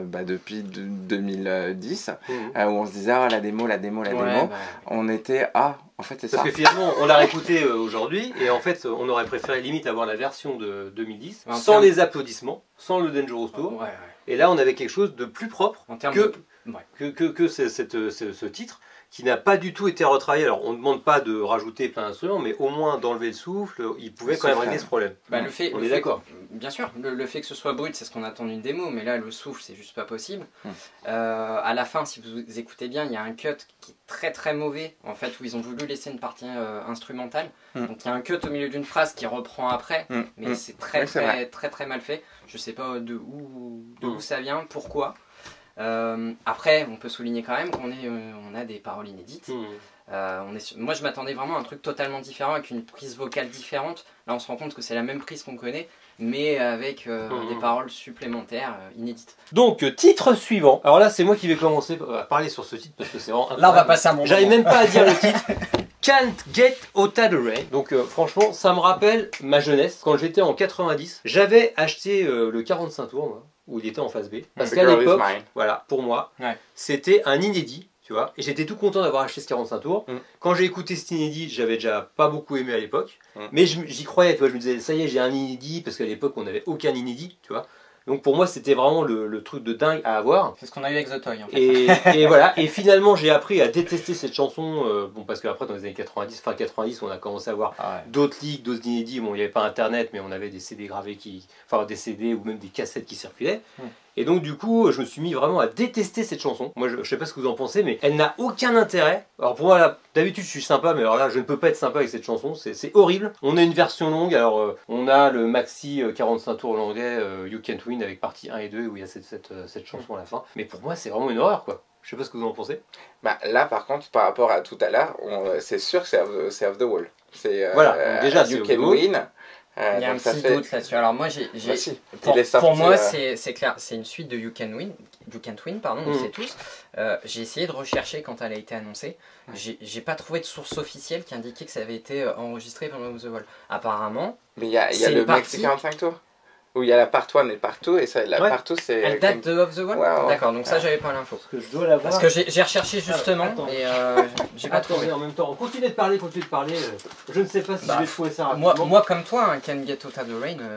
2010, où on se disait la démo, on était en fait c'est ça. Parce que finalement, on l'a réécouté aujourd'hui et en fait, on aurait préféré limite avoir la version de 2010 sans les applaudissements, sans le Dangerous Tour. Et là, on avait quelque chose de plus propre que ce titre qui n'a pas du tout été retravaillé. Alors, on ne demande pas de rajouter plein d'instruments, mais au moins d'enlever le souffle, il pouvait quand même régler ce problème. On est d'accord. Bien sûr, le fait que ce soit brut, c'est ce qu'on attend d'une démo, mais là, le souffle, c'est juste pas possible. À la fin, si vous écoutez bien, il y a un cut qui est très très mauvais, en fait, où ils ont voulu laisser une partie instrumentale. Donc, il y a un cut au milieu d'une phrase qui reprend après, mais c'est très mal fait. Je sais pas de où ça vient, pourquoi. Après, on peut souligner quand même qu'on a des paroles inédites. Moi, je m'attendais vraiment à un truc totalement différent, avec une prise vocale différente. Là, on se rend compte que c'est la même prise qu'on connaît, mais avec des paroles supplémentaires inédites. Donc, titre suivant. Alors là, c'est moi qui vais commencer à parler sur ce titre parce que c'est vraiment. Là, on va passer à mon. J'arrive même pas à dire le titre. Can't Get Out of the Rain. Donc franchement, ça me rappelle ma jeunesse. Quand j'étais en 90, j'avais acheté le 45 tours, moi, où il était en phase B. Parce qu'à l'époque, voilà, pour moi, c'était un inédit, tu vois. Et j'étais tout content d'avoir acheté ce 45 tours. Quand j'ai écouté cet inédit, j'avais déjà pas beaucoup aimé à l'époque. Mais j'y croyais, tu vois. Je me disais, ça y est, j'ai un inédit, parce qu'à l'époque, on n'avait aucun inédit, tu vois. Donc pour moi, c'était vraiment le truc de dingue à avoir. C'est ce qu'on a eu avec The Toy, en fait. Et voilà. Et finalement, j'ai appris à détester cette chanson. Parce qu'après, dans les années 90, fin 90, on a commencé à voir d'autres leaks, d'autres inédits. Bon, il n'y avait pas Internet, mais on avait des CD gravés des CD ou même des cassettes qui circulaient. Et donc du coup, je me suis mis vraiment à détester cette chanson. Moi, je sais pas ce que vous en pensez, mais elle n'a aucun intérêt. Alors pour moi, là, d'habitude, je suis sympa, mais alors là, je ne peux pas être sympa avec cette chanson. C'est horrible. On a une version longue. Alors, on a le maxi 45 tours hollandais You Can't Win avec partie 1 et 2 où il y a cette chanson à la fin. Mais pour moi, c'est vraiment une horreur, quoi. Je sais pas ce que vous en pensez. Là, par contre, par rapport à tout à l'heure, c'est sûr que c'est Off the Wall. Voilà. Donc déjà, You Can Win. Il y a un petit doute là-dessus. Alors moi, pour moi, c'est clair, c'est une suite de You Can't Win, pardon, on le sait tous. J'ai essayé de rechercher quand elle a été annoncée. J'ai pas trouvé de source officielle qui indiquait que ça avait été enregistré pendant Off the Wall. Apparemment, mais il y a le maxi 45 tours où il y a la part 1 et part 2 et ça, la part 2 c'est... Elle date de Off the Wall. D'accord, donc ça j'avais pas l'info. Parce que je dois l'avoir. Parce que j'ai recherché justement et j'ai pas trouvé. En même temps, on continue de parler. Je ne sais pas si je vais trouver ça rapidement. Moi comme toi, un Can't Get Out of the Rain,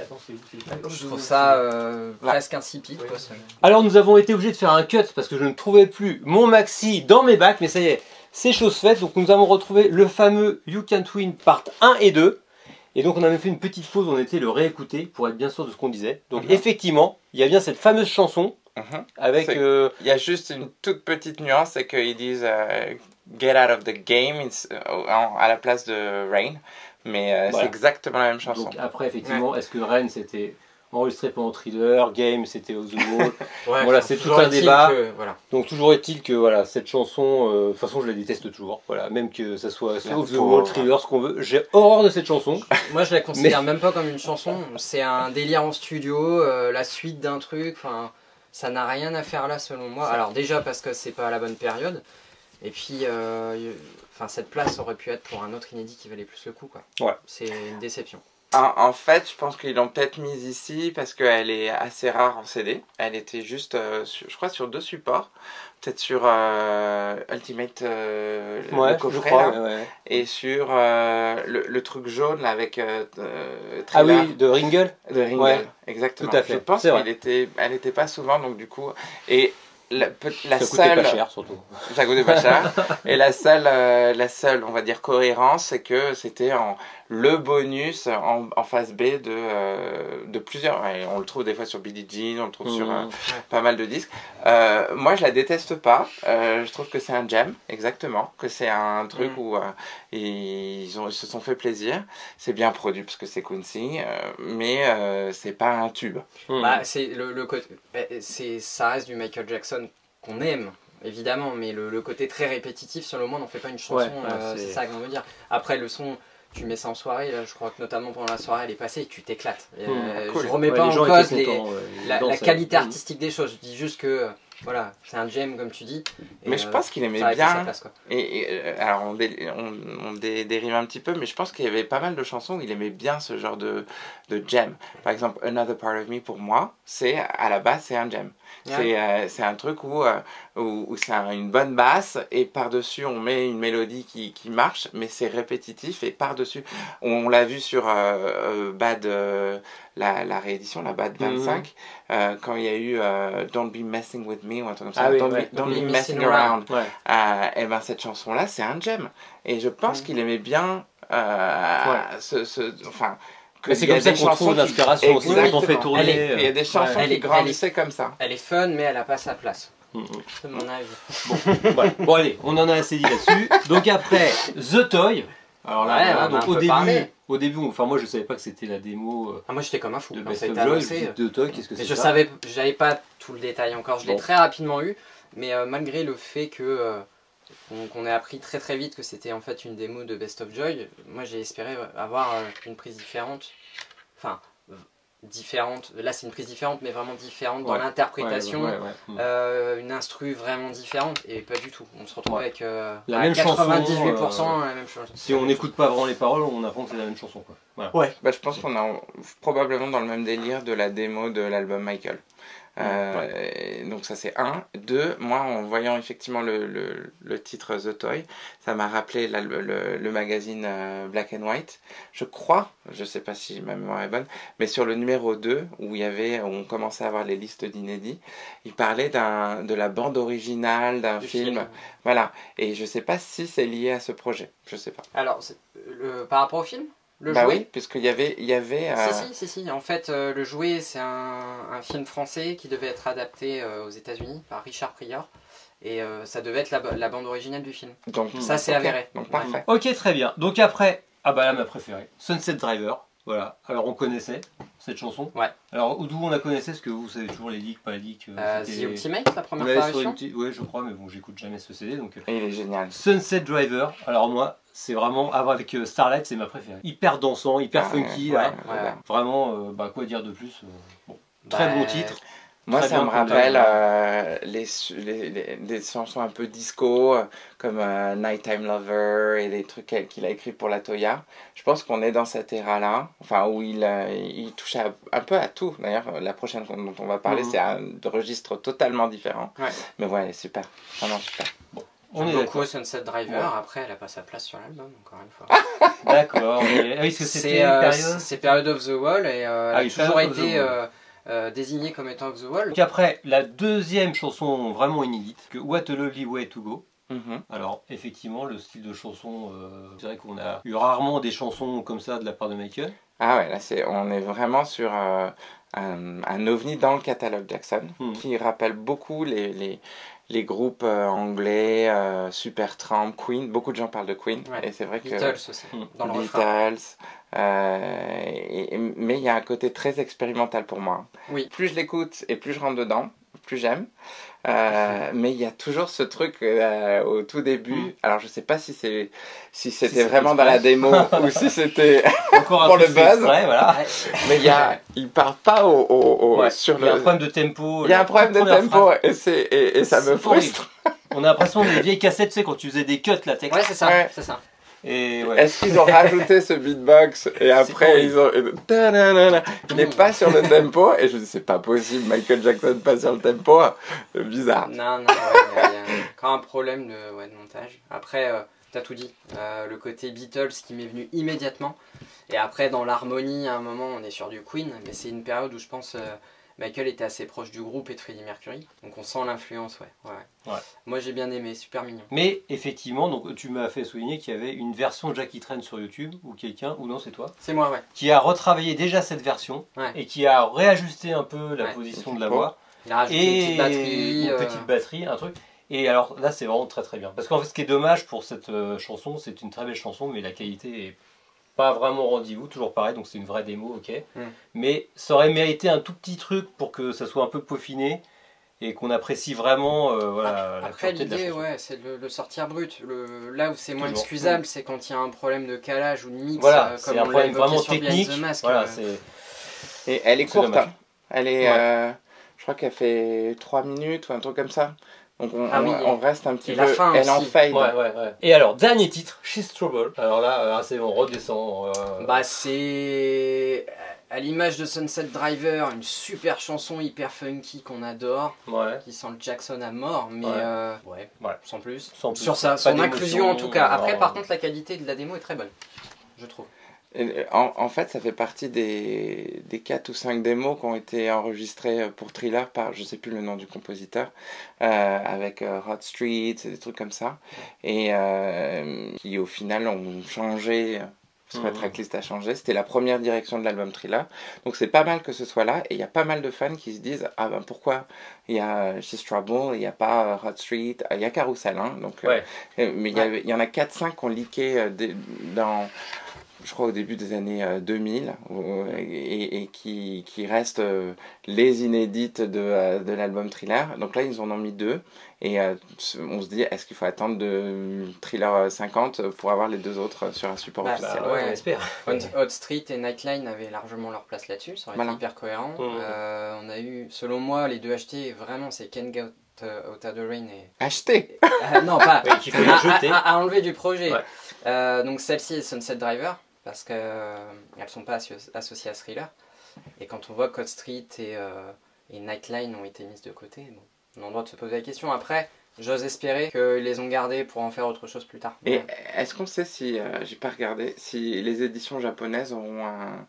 je trouve ça presque insipide. Alors nous avons été obligés de faire un cut parce que je ne trouvais plus mon maxi dans mes bacs, mais ça y est, c'est chose faite. Donc nous avons retrouvé le fameux You Can't Win part 1 et 2. Et donc on avait fait une petite pause, on était le réécouter pour être bien sûr de ce qu'on disait. Donc effectivement, il y a bien cette fameuse chanson avec... Il y a juste une toute petite nuance, c'est qu'ils disent Get out of the game à la place de Rain. Mais c'est exactement la même chanson. Donc après effectivement, est-ce que Rain c'était enregistré pendant Thriller, Game c'était Off the Wall. Ouais, voilà, c'est tout un débat. Voilà. Donc toujours est-il que voilà, cette chanson, de toute façon je la déteste toujours. Voilà, même que ça soit Off the Wall, Thriller, ce qu'on veut. J'ai horreur de cette chanson. Moi je la considère même pas comme une chanson. C'est un délire en studio, la suite d'un truc. Enfin, ça n'a rien à faire là selon moi. Alors déjà parce que c'est pas à la bonne période. Et puis, cette place aurait pu être pour un autre inédit qui valait plus le coup, quoi. Ouais. C'est une déception. En fait, je pense qu'ils l'ont peut-être mise ici parce qu'elle est assez rare en CD. Elle était juste, je crois, sur 2 supports. Peut-être sur Ultimate, le coffret, crois, là, ouais. et sur le truc jaune là, avec ah oui, de Ringle. De Ringle, ouais. exactement. Tout à fait. Je pense qu'elle était pas souvent, donc du coup... Et la ça coûtait pas cher, surtout. Ça coûtait pas cher. Et la seule, on va dire, cohérence, c'est que c'était le bonus en phase B de plusieurs. Ouais, on le trouve des fois sur Billie Jean, on le trouve sur pas mal de disques. Moi, je la déteste pas. Je trouve que c'est un jam, exactement. Que c'est un truc où ils se sont fait plaisir. C'est bien produit parce que c'est Quincy, mais c'est pas un tube. Bah, c'est ça reste du Michael Jackson qu'on aime, évidemment, mais le côté très répétitif, selon moi, n'en fait pas une chanson, c'est ça que l'on veut dire. Après, le son, tu mets ça en soirée, là, je crois que notamment pendant la soirée, elle est passée, et tu t'éclates. Cool. Je remets pas en cause la qualité artistique des choses, je dis juste que, voilà, c'est un jam, comme tu dis. Mais je pense qu'il aimait bien, alors on dérive un petit peu, mais je pense qu'il y avait pas mal de chansons où il aimait bien ce genre de jam. Par exemple, Another Part of Me, pour moi, à la base, c'est un jam. C'est un truc où c'est une bonne basse et par-dessus on met une mélodie qui marche, mais c'est répétitif et par-dessus, on l'a vu sur Bad, la réédition, la Bad 25, quand il y a eu Don't Be Messing With Me ou un truc comme ça, Don't Be Messing Around. Et ben cette chanson-là, c'est un jam. Et je pense qu'il aimait bien c'est comme ça qu'on trouve l'inspiration aussi quand on fait tourner. Il y a des chansons qui grandissaient comme ça. Elle est fun, mais elle n'a pas sa place. C'est mon avis. Bon, allez, on en a assez dit là-dessus. Donc après, The Toy. Alors là, donc au début, enfin moi je savais pas que c'était la démo. Moi j'étais comme un fou. De Best of Joy, The Toy, qu'est-ce que c'est ça ? J'avais pas tout le détail encore. Je l'ai très rapidement eu, mais malgré le fait que qu'on ait appris très très vite que c'était en fait une démo de Best of Joy, moi j'ai espéré avoir une prise différente. Enfin, différente, là c'est une prise différente, mais vraiment différente dans l'interprétation, une instru vraiment différente, et pas du tout. On se retrouve avec la même 98% chanson, la même chose. Si on n'écoute pas vraiment les paroles, on apprend que c'est la même chanson, quoi. Voilà. Ouais. Bah, je pense qu'on est probablement dans le même délire de la démo de l'album Michael. Donc ça c'est 1. 2, moi en voyant effectivement le titre The Toy, ça m'a rappelé le magazine Black and White. Je crois, je sais pas si ma mémoire est bonne, mais sur le numéro 2 où on commençait à avoir les listes d'inédits, il parlait de la bande originale d'un film. Voilà, et je sais pas si c'est lié à ce projet, je sais pas. Alors par rapport au film, le jouet, oui, puisqu'il y avait Si. En fait, le jouet, c'est un film français qui devait être adapté aux États-Unis par Richard Pryor. Et ça devait être la bande originale du film. Donc ça, c'est avéré. Donc parfait. Ok, très bien. Donc après, là ma préférée, Sunset Driver. Voilà. Alors on connaissait cette chanson. Ouais. Alors d'où on la connaissait, est-ce que vous savez toujours les leaks, pas les leaks The Ultimate, la première parution. Oui, je crois, mais bon, j'écoute jamais ce CD. Donc, et il est génial. Sunset Driver. Alors moi, c'est vraiment, avec Starlight, c'est ma préférée. Hyper dansant, hyper funky. Vraiment, quoi dire de plus très bon titre. Moi, ça me rappelle des chansons un peu disco, comme Nighttime Lover et des trucs qu'il a écrit pour la Toya. Je pense qu'on est dans cette ère-là, où il touche un peu à tout. D'ailleurs, la prochaine dont on va parler, c'est un registre totalement différent. Ouais. Mais ouais, elle est super, vraiment super. Bon. J'aime beaucoup Sunset Driver, après elle n'a pas sa place sur l'album, encore une fois. D'accord, c'est Period of the Wall et elle a toujours été désignée comme étant of the Wall. Donc après, la deuxième chanson vraiment inédite, que What a Lovely Way to Go. Alors effectivement, le style de chanson, c'est vrai qu'on a eu rarement des chansons comme ça de la part de Michael. Ah ouais, là on est vraiment sur un ovni dans le catalogue Jackson, qui rappelle beaucoup les les groupes anglais, Supertramp, Queen, beaucoup de gens parlent de Queen, et c'est vrai que... Beatles aussi, dans le Beatles, mais il y a un côté très expérimental pour moi. Oui. Plus je l'écoute et plus je rentre dedans, plus j'aime. Mais il y a toujours ce truc au tout début. Alors je sais pas si c'était vraiment dans la démo ou si c'était pour le buzz. Voilà. Mais il part pas sur le. Il y a un problème de tempo. Il y a un problème de tempo et ça me frustre. On a l'impression des vieilles cassettes, tu sais, quand tu faisais des cuts là. Ouais, c'est ça. Ouais. C'est ça. Et Est-ce qu'ils ont rajouté ce beatbox et après ils ont il n'est pas sur le tempo et je dis c'est pas possible, Michael Jackson pas sur le tempo, bizarre. Non, il y a quand un problème de montage. Après t'as tout dit, le côté Beatles qui m'est venu immédiatement, et après dans l'harmonie à un moment on est sur du Queen, mais c'est une période où je pense Michael était assez proche du groupe et de Freddie Mercury, donc on sent l'influence, ouais. Moi j'ai bien aimé, super mignon. Mais effectivement, donc tu m'as fait souligner qu'il y avait une version Jackie Train sur YouTube, ou quelqu'un, ou non c'est toi? C'est moi, ouais. Qui a retravaillé déjà cette version, et qui a réajusté un peu la position de la voix. Il a rajouté une petite batterie, un truc. Et alors là c'est vraiment très très bien. Parce qu'en fait ce qui est dommage pour cette chanson, c'est une très belle chanson, mais la qualité est pas vraiment au rendez-vous, toujours pareil, donc c'est une vraie démo, ok. Mais ça aurait mérité un tout petit truc pour que ça soit un peu peaufiné et qu'on apprécie vraiment voilà, après l'idée, c'est de le sortir brut. Là où c'est moins excusable, c'est quand il y a un problème de calage ou de mix, voilà, comme c'est un problème vraiment technique. Voilà, et elle est courte, hein. Elle est, je crois qu'elle fait 3 minutes ou un truc comme ça. Donc on reste un petit peu, elle en fade. Et alors, dernier titre, She's Trouble. Alors là, c'est on redescend. Bah c'est à l'image de Sunset Driver, une super chanson hyper funky qu'on adore, qui sent le Jackson à mort, mais sans plus. Sur son inclusion en tout cas. Après par contre la qualité de la démo est très bonne, je trouve. En fait, ça fait partie des 4 ou 5 démos qui ont été enregistrées pour Thriller par, je sais plus le nom du compositeur, avec Rod Street, des trucs comme ça, et qui au final ont changé, parce que la tracklist a changé. C'était la première direction de l'album Thriller, donc c'est pas mal que ce soit là, et il y a pas mal de fans qui se disent ah ben pourquoi il y a She's Trouble, il n'y a pas Rod Street, il y a Carousel, hein, donc, mais il y en a 4-5 qui ont leaké dans... je crois au début des années 2000, et qui restent les inédites de l'album Thriller. Donc là, ils en ont mis 2, et on se dit, est-ce qu'il faut attendre de Thriller 50 pour avoir les 2 autres sur un support officiel? On espère. Hot Street et Nightline avaient largement leur place là-dessus, ça aurait été hyper cohérent. On a eu, selon moi, les 2 achetés, vraiment, c'est Can't Get Out of the Rain et... Acheté non, pas qu'il faut jeter. À enlever du projet. Donc celle-ci est Sunset Driver, parce qu'elles ne sont pas associées à Thriller. Et quand on voit Hot Street et Nightline ont été mises de côté, bon, on a le droit de se poser la question. Après, j'ose espérer qu'ils les ont gardées pour en faire autre chose plus tard. Et est-ce qu'on sait si, j'ai pas regardé, si les éditions japonaises auront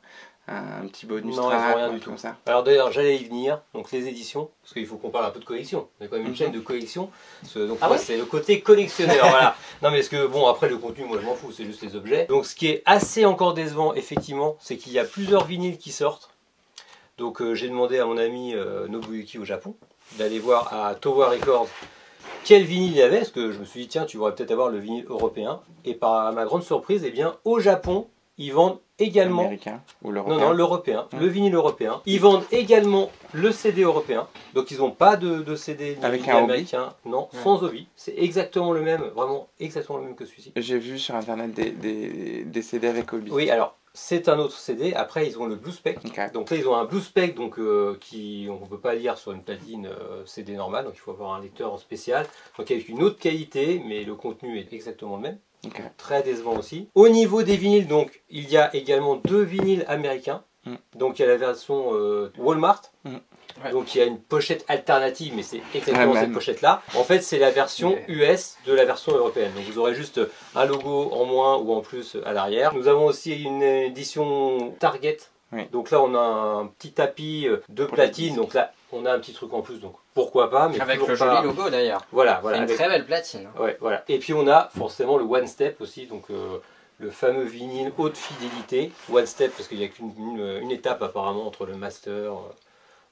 un petit bonus track, rien du tout. Comme ça. Alors d'ailleurs, j'allais y venir, donc les éditions, parce qu'il faut qu'on parle un peu de collection. On est quand même une chaîne de collection, donc c'est le côté collectionneur, voilà. Non mais parce que bon, après le contenu, moi je m'en fous, c'est juste les objets. Donc ce qui est assez encore décevant, effectivement, c'est qu'il y a plusieurs vinyles qui sortent. Donc j'ai demandé à mon ami Nobuyuki au Japon d'aller voir à Towa Records quel vinyle il y avait, parce que je me suis dit tiens, tu pourrais peut-être avoir le vinyle européen. Et par ma grande surprise, eh bien au Japon, ils vendent également... L'américain ou l'européen? Non, l'européen, le vinyle européen. Ils vendent également le CD européen. Donc ils n'ont pas de CD avec un américain. Non, sans Obi. C'est exactement le même, vraiment exactement le même que celui-ci. J'ai vu sur internet des CD avec Obi. Oui, alors c'est un autre CD. Après ils ont le Blue Spec. Donc là ils ont un Blue Spec donc, qui on ne peut pas lire sur une platine CD normale. Donc il faut avoir un lecteur spécial. Donc avec une autre qualité, mais le contenu est exactement le même. Très décevant aussi. Au niveau des vinyles, donc il y a également 2 vinyles américains. Donc il y a la version Walmart. Donc il y a une pochette alternative, mais c'est exactement cette pochette là. En fait c'est la version US de la version européenne. Donc vous aurez juste un logo en moins ou en plus à l'arrière. Nous avons aussi une édition Target. Donc là on a un petit tapis de platine. Donc là on a un petit truc en plus, donc pourquoi pas, mais avec le joli logo d'ailleurs. Voilà, c'est une très belle platine. Voilà. Et puis on a forcément le One Step aussi, donc le fameux vinyle haute fidélité. One Step parce qu'il n'y a qu'une étape apparemment entre le master.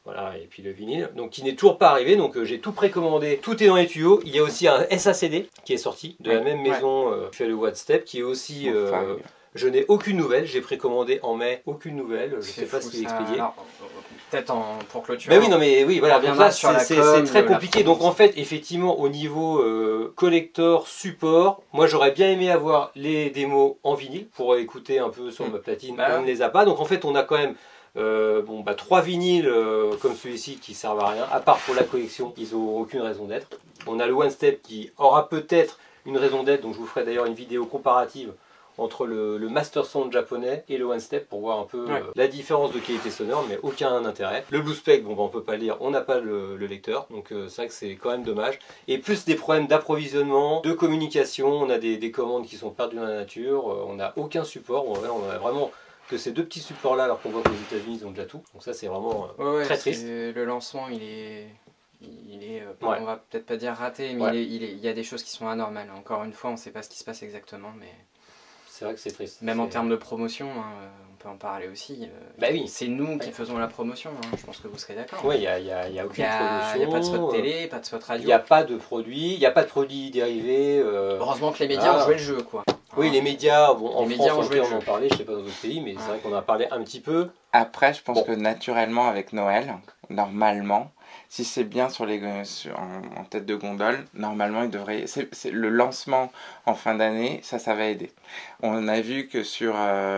Voilà, et puis le vinyle, donc qui n'est toujours pas arrivé, donc j'ai tout précommandé, tout est dans les tuyaux. Il y a aussi un SACD qui est sorti de la même maison qui fait le One Step, qui est aussi... je n'ai aucune nouvelle, j'ai précommandé en mai, aucune nouvelle, je ne sais pas ce qu'il est expédié. Peut-être pour clôturer. Mais oui, non, mais oui, voilà, donc là c'est très compliqué. Donc en fait, effectivement, au niveau collector, support, moi j'aurais bien aimé avoir les démos en vinyle pour écouter un peu sur ma platine, on ne les a pas. Donc en fait, on a quand même 3 vinyles comme celui-ci qui servent à rien, à part pour la collection, ils n'ont aucune raison d'être. On a le One Step qui aura peut-être une raison d'être, donc je vous ferai d'ailleurs une vidéo comparative entre le Master Sound japonais et le One Step pour voir un peu la différence de qualité sonore, mais aucun intérêt. Le Blue Spec, bon, on peut pas le lire, on n'a pas le lecteur, donc c'est vrai que c'est quand même dommage. Et plus des problèmes d'approvisionnement, de communication, on a des commandes qui sont perdues dans la nature, on n'a aucun support, on a vraiment que ces 2 petits supports là, alors qu'on voit qu'aux États-Unis ils ont déjà tout, donc ça c'est vraiment très triste. Le lancement il est on va peut-être pas dire raté, mais il y a des choses qui sont anormales. Encore une fois, on ne sait pas ce qui se passe exactement, mais c'est vrai que c'est triste. Même en termes de promotion, hein, on peut en parler aussi. C'est nous qui faisons la promotion, hein, je pense que vous serez d'accord. Oui, il n'y a aucune promotion. Il n'y a pas de spot télé, pas de spot radio. Il n'y a pas de produits, il n'y a pas de produits dérivés. Heureusement que les médias ont joué le jeu, quoi. Oui, les médias, bon, en France, on en parlait, je ne sais pas dans d'autres pays, mais c'est vrai qu'on en a parlé un petit peu. Après, je pense que naturellement, avec Noël, normalement, si c'est bien en tête de gondole, normalement, il devrait. C'est le lancement en fin d'année, ça va aider. On a vu que sur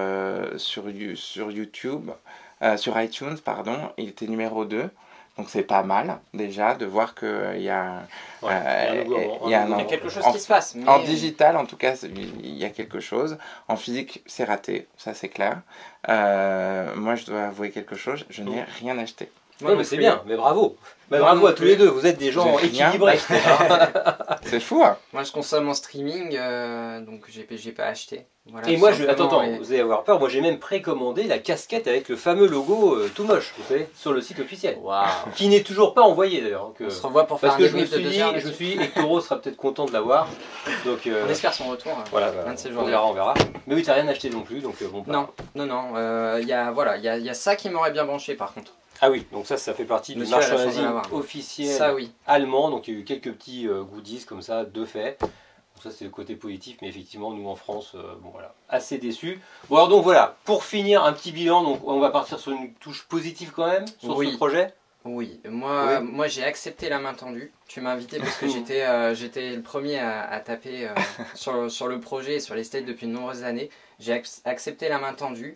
YouTube, sur iTunes, pardon, il était numéro 2. Donc c'est pas mal déjà de voir qu'il y a, il y a quelque chose qui se passe. Mais... En digital, en tout cas, il y a quelque chose. En physique, c'est raté, ça c'est clair. Moi, je dois avouer quelque chose, je n'ai rien acheté. Ouais, mais c'est bien, mais bravo. Bravo à tous les deux, vous êtes des gens équilibrés. C'est fou, hein. Moi, je consomme en streaming, donc j'ai pas acheté. Voilà, et moi, attends, vous allez avoir peur, moi j'ai même précommandé la casquette avec le fameux logo tout moche, vous savez, sur le site officiel. Qui n'est toujours pas envoyé d'ailleurs. On se revoit pour faire un débrief de 2 heures. Je me suis dit, Hectoro sera peut-être content de l'avoir. On espère son retour. Voilà, un de ces jours. On verra. Mais oui, t'as rien acheté non plus, donc bon. Non. Il y a ça qui m'aurait bien branché par contre. Ah oui, donc ça fait partie du merchandising officiel allemand, donc il y a eu quelques petits goodies comme ça, de fait. Donc ça c'est le côté positif, mais effectivement nous en France, bon voilà, assez déçus. Bon alors donc voilà, pour finir un petit bilan, donc on va partir sur une touche positive quand même, sur ce projet. Oui, moi j'ai accepté la main tendue. Tu m'as invité parce que j'étais le premier à taper sur le projet et sur les stages depuis de nombreuses années. J'ai accepté la main tendue.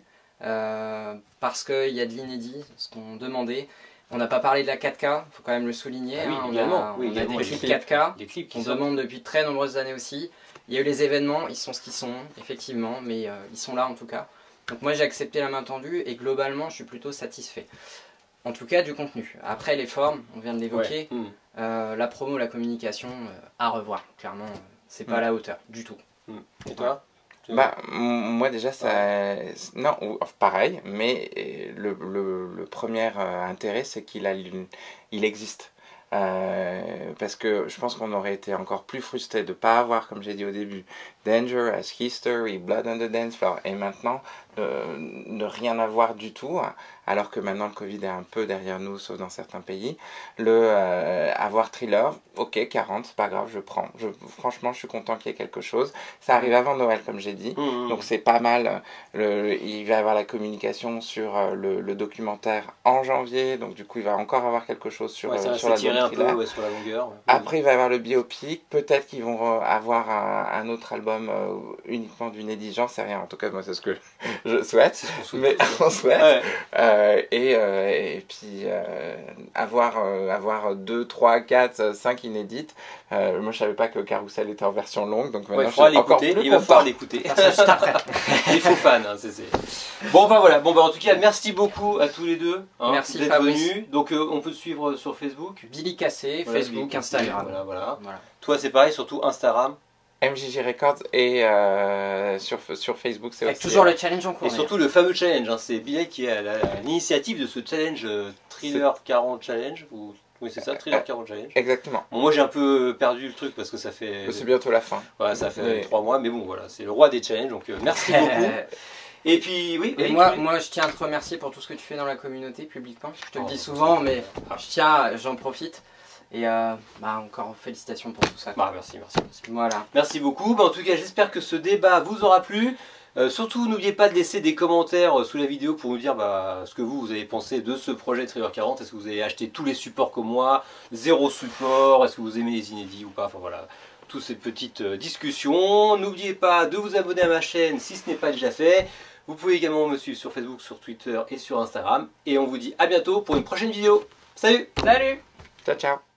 Parce qu'il y a de l'inédit, ce qu'on demandait. On n'a pas parlé de la 4K, il faut quand même le souligner. On a des clips 4K qu'on demande depuis de très nombreuses années aussi. Il y a eu les événements, ils sont ce qu'ils sont, effectivement, mais ils sont là en tout cas. Donc moi j'ai accepté la main tendue et globalement je suis plutôt satisfait. En tout cas du contenu. Après les formes, on vient de l'évoquer, la promo, la communication, à revoir. Clairement, c'est pas à la hauteur du tout. Et toi ? Moi déjà non, pareil, mais le premier intérêt c'est qu'il existe. Parce que je pense qu'on aurait été encore plus frustré de ne pas avoir, comme j'ai dit au début, Dangerous, History, Blood on the Dance Floor, et maintenant ne rien avoir du tout, alors que maintenant le Covid est un peu derrière nous, sauf dans certains pays. Avoir Thriller, ok, 40, c'est pas grave, je prends. Franchement, je suis content qu'il y ait quelque chose. Ça arrive avant Noël, comme j'ai dit, donc c'est pas mal. Il va y avoir la communication sur le documentaire en janvier, donc du coup il va encore avoir quelque chose sur la un peu, sur la longueur. Après, il va y avoir le biopic. Peut-être qu'ils vont avoir un autre album uniquement d'une édition. J'en sais rien. En tout cas, moi, c'est ce que je souhaite. C'est ce qu'on souhaite. Mais on souhaite. Et puis, avoir 2, 3, 4, 5 inédites. Moi, je savais pas que Carousel était en version longue. Donc maintenant, il va falloir l'écouter. Juste après. Les faux fans. Bon, voilà. En tout cas, merci beaucoup à tous les deux. Merci d'être venus. Donc, on peut te suivre sur Facebook. Billy Cassé, Facebook, Instagram. Voilà. Toi, c'est pareil, surtout Instagram. MJJ Records et sur Facebook, c'est aussi... toujours le challenge en cours. Et surtout le fameux challenge. C'est Billy qui est à l'initiative de ce challenge Thriller 40 Challenge. Oui, c'est ça, Thriller 40 Challenge. Exactement. Bon, moi, j'ai un peu perdu le truc parce que ça fait... C'est bientôt la fin. Voilà, ça fait 3 mois. Mais bon, voilà, c'est le roi des challenges. Donc, merci beaucoup. Et puis, oui. Et moi, je tiens à te remercier pour tout ce que tu fais dans la communauté publiquement. Je te le dis souvent, mais j'en profite. Et encore félicitations pour tout ça. Merci. Voilà. Merci beaucoup. En tout cas, j'espère que ce débat vous aura plu. Surtout, n'oubliez pas de laisser des commentaires sous la vidéo pour nous dire ce que vous avez pensé de ce projet de Trigger 40. Est-ce que vous avez acheté tous les supports comme moi? 0 support? Est-ce que vous aimez les inédits ou pas? Enfin voilà, toutes ces petites discussions. N'oubliez pas de vous abonner à ma chaîne si ce n'est pas déjà fait. Vous pouvez également me suivre sur Facebook, sur Twitter et sur Instagram. Et on vous dit à bientôt pour une prochaine vidéo. Salut! Salut! Ciao, ciao!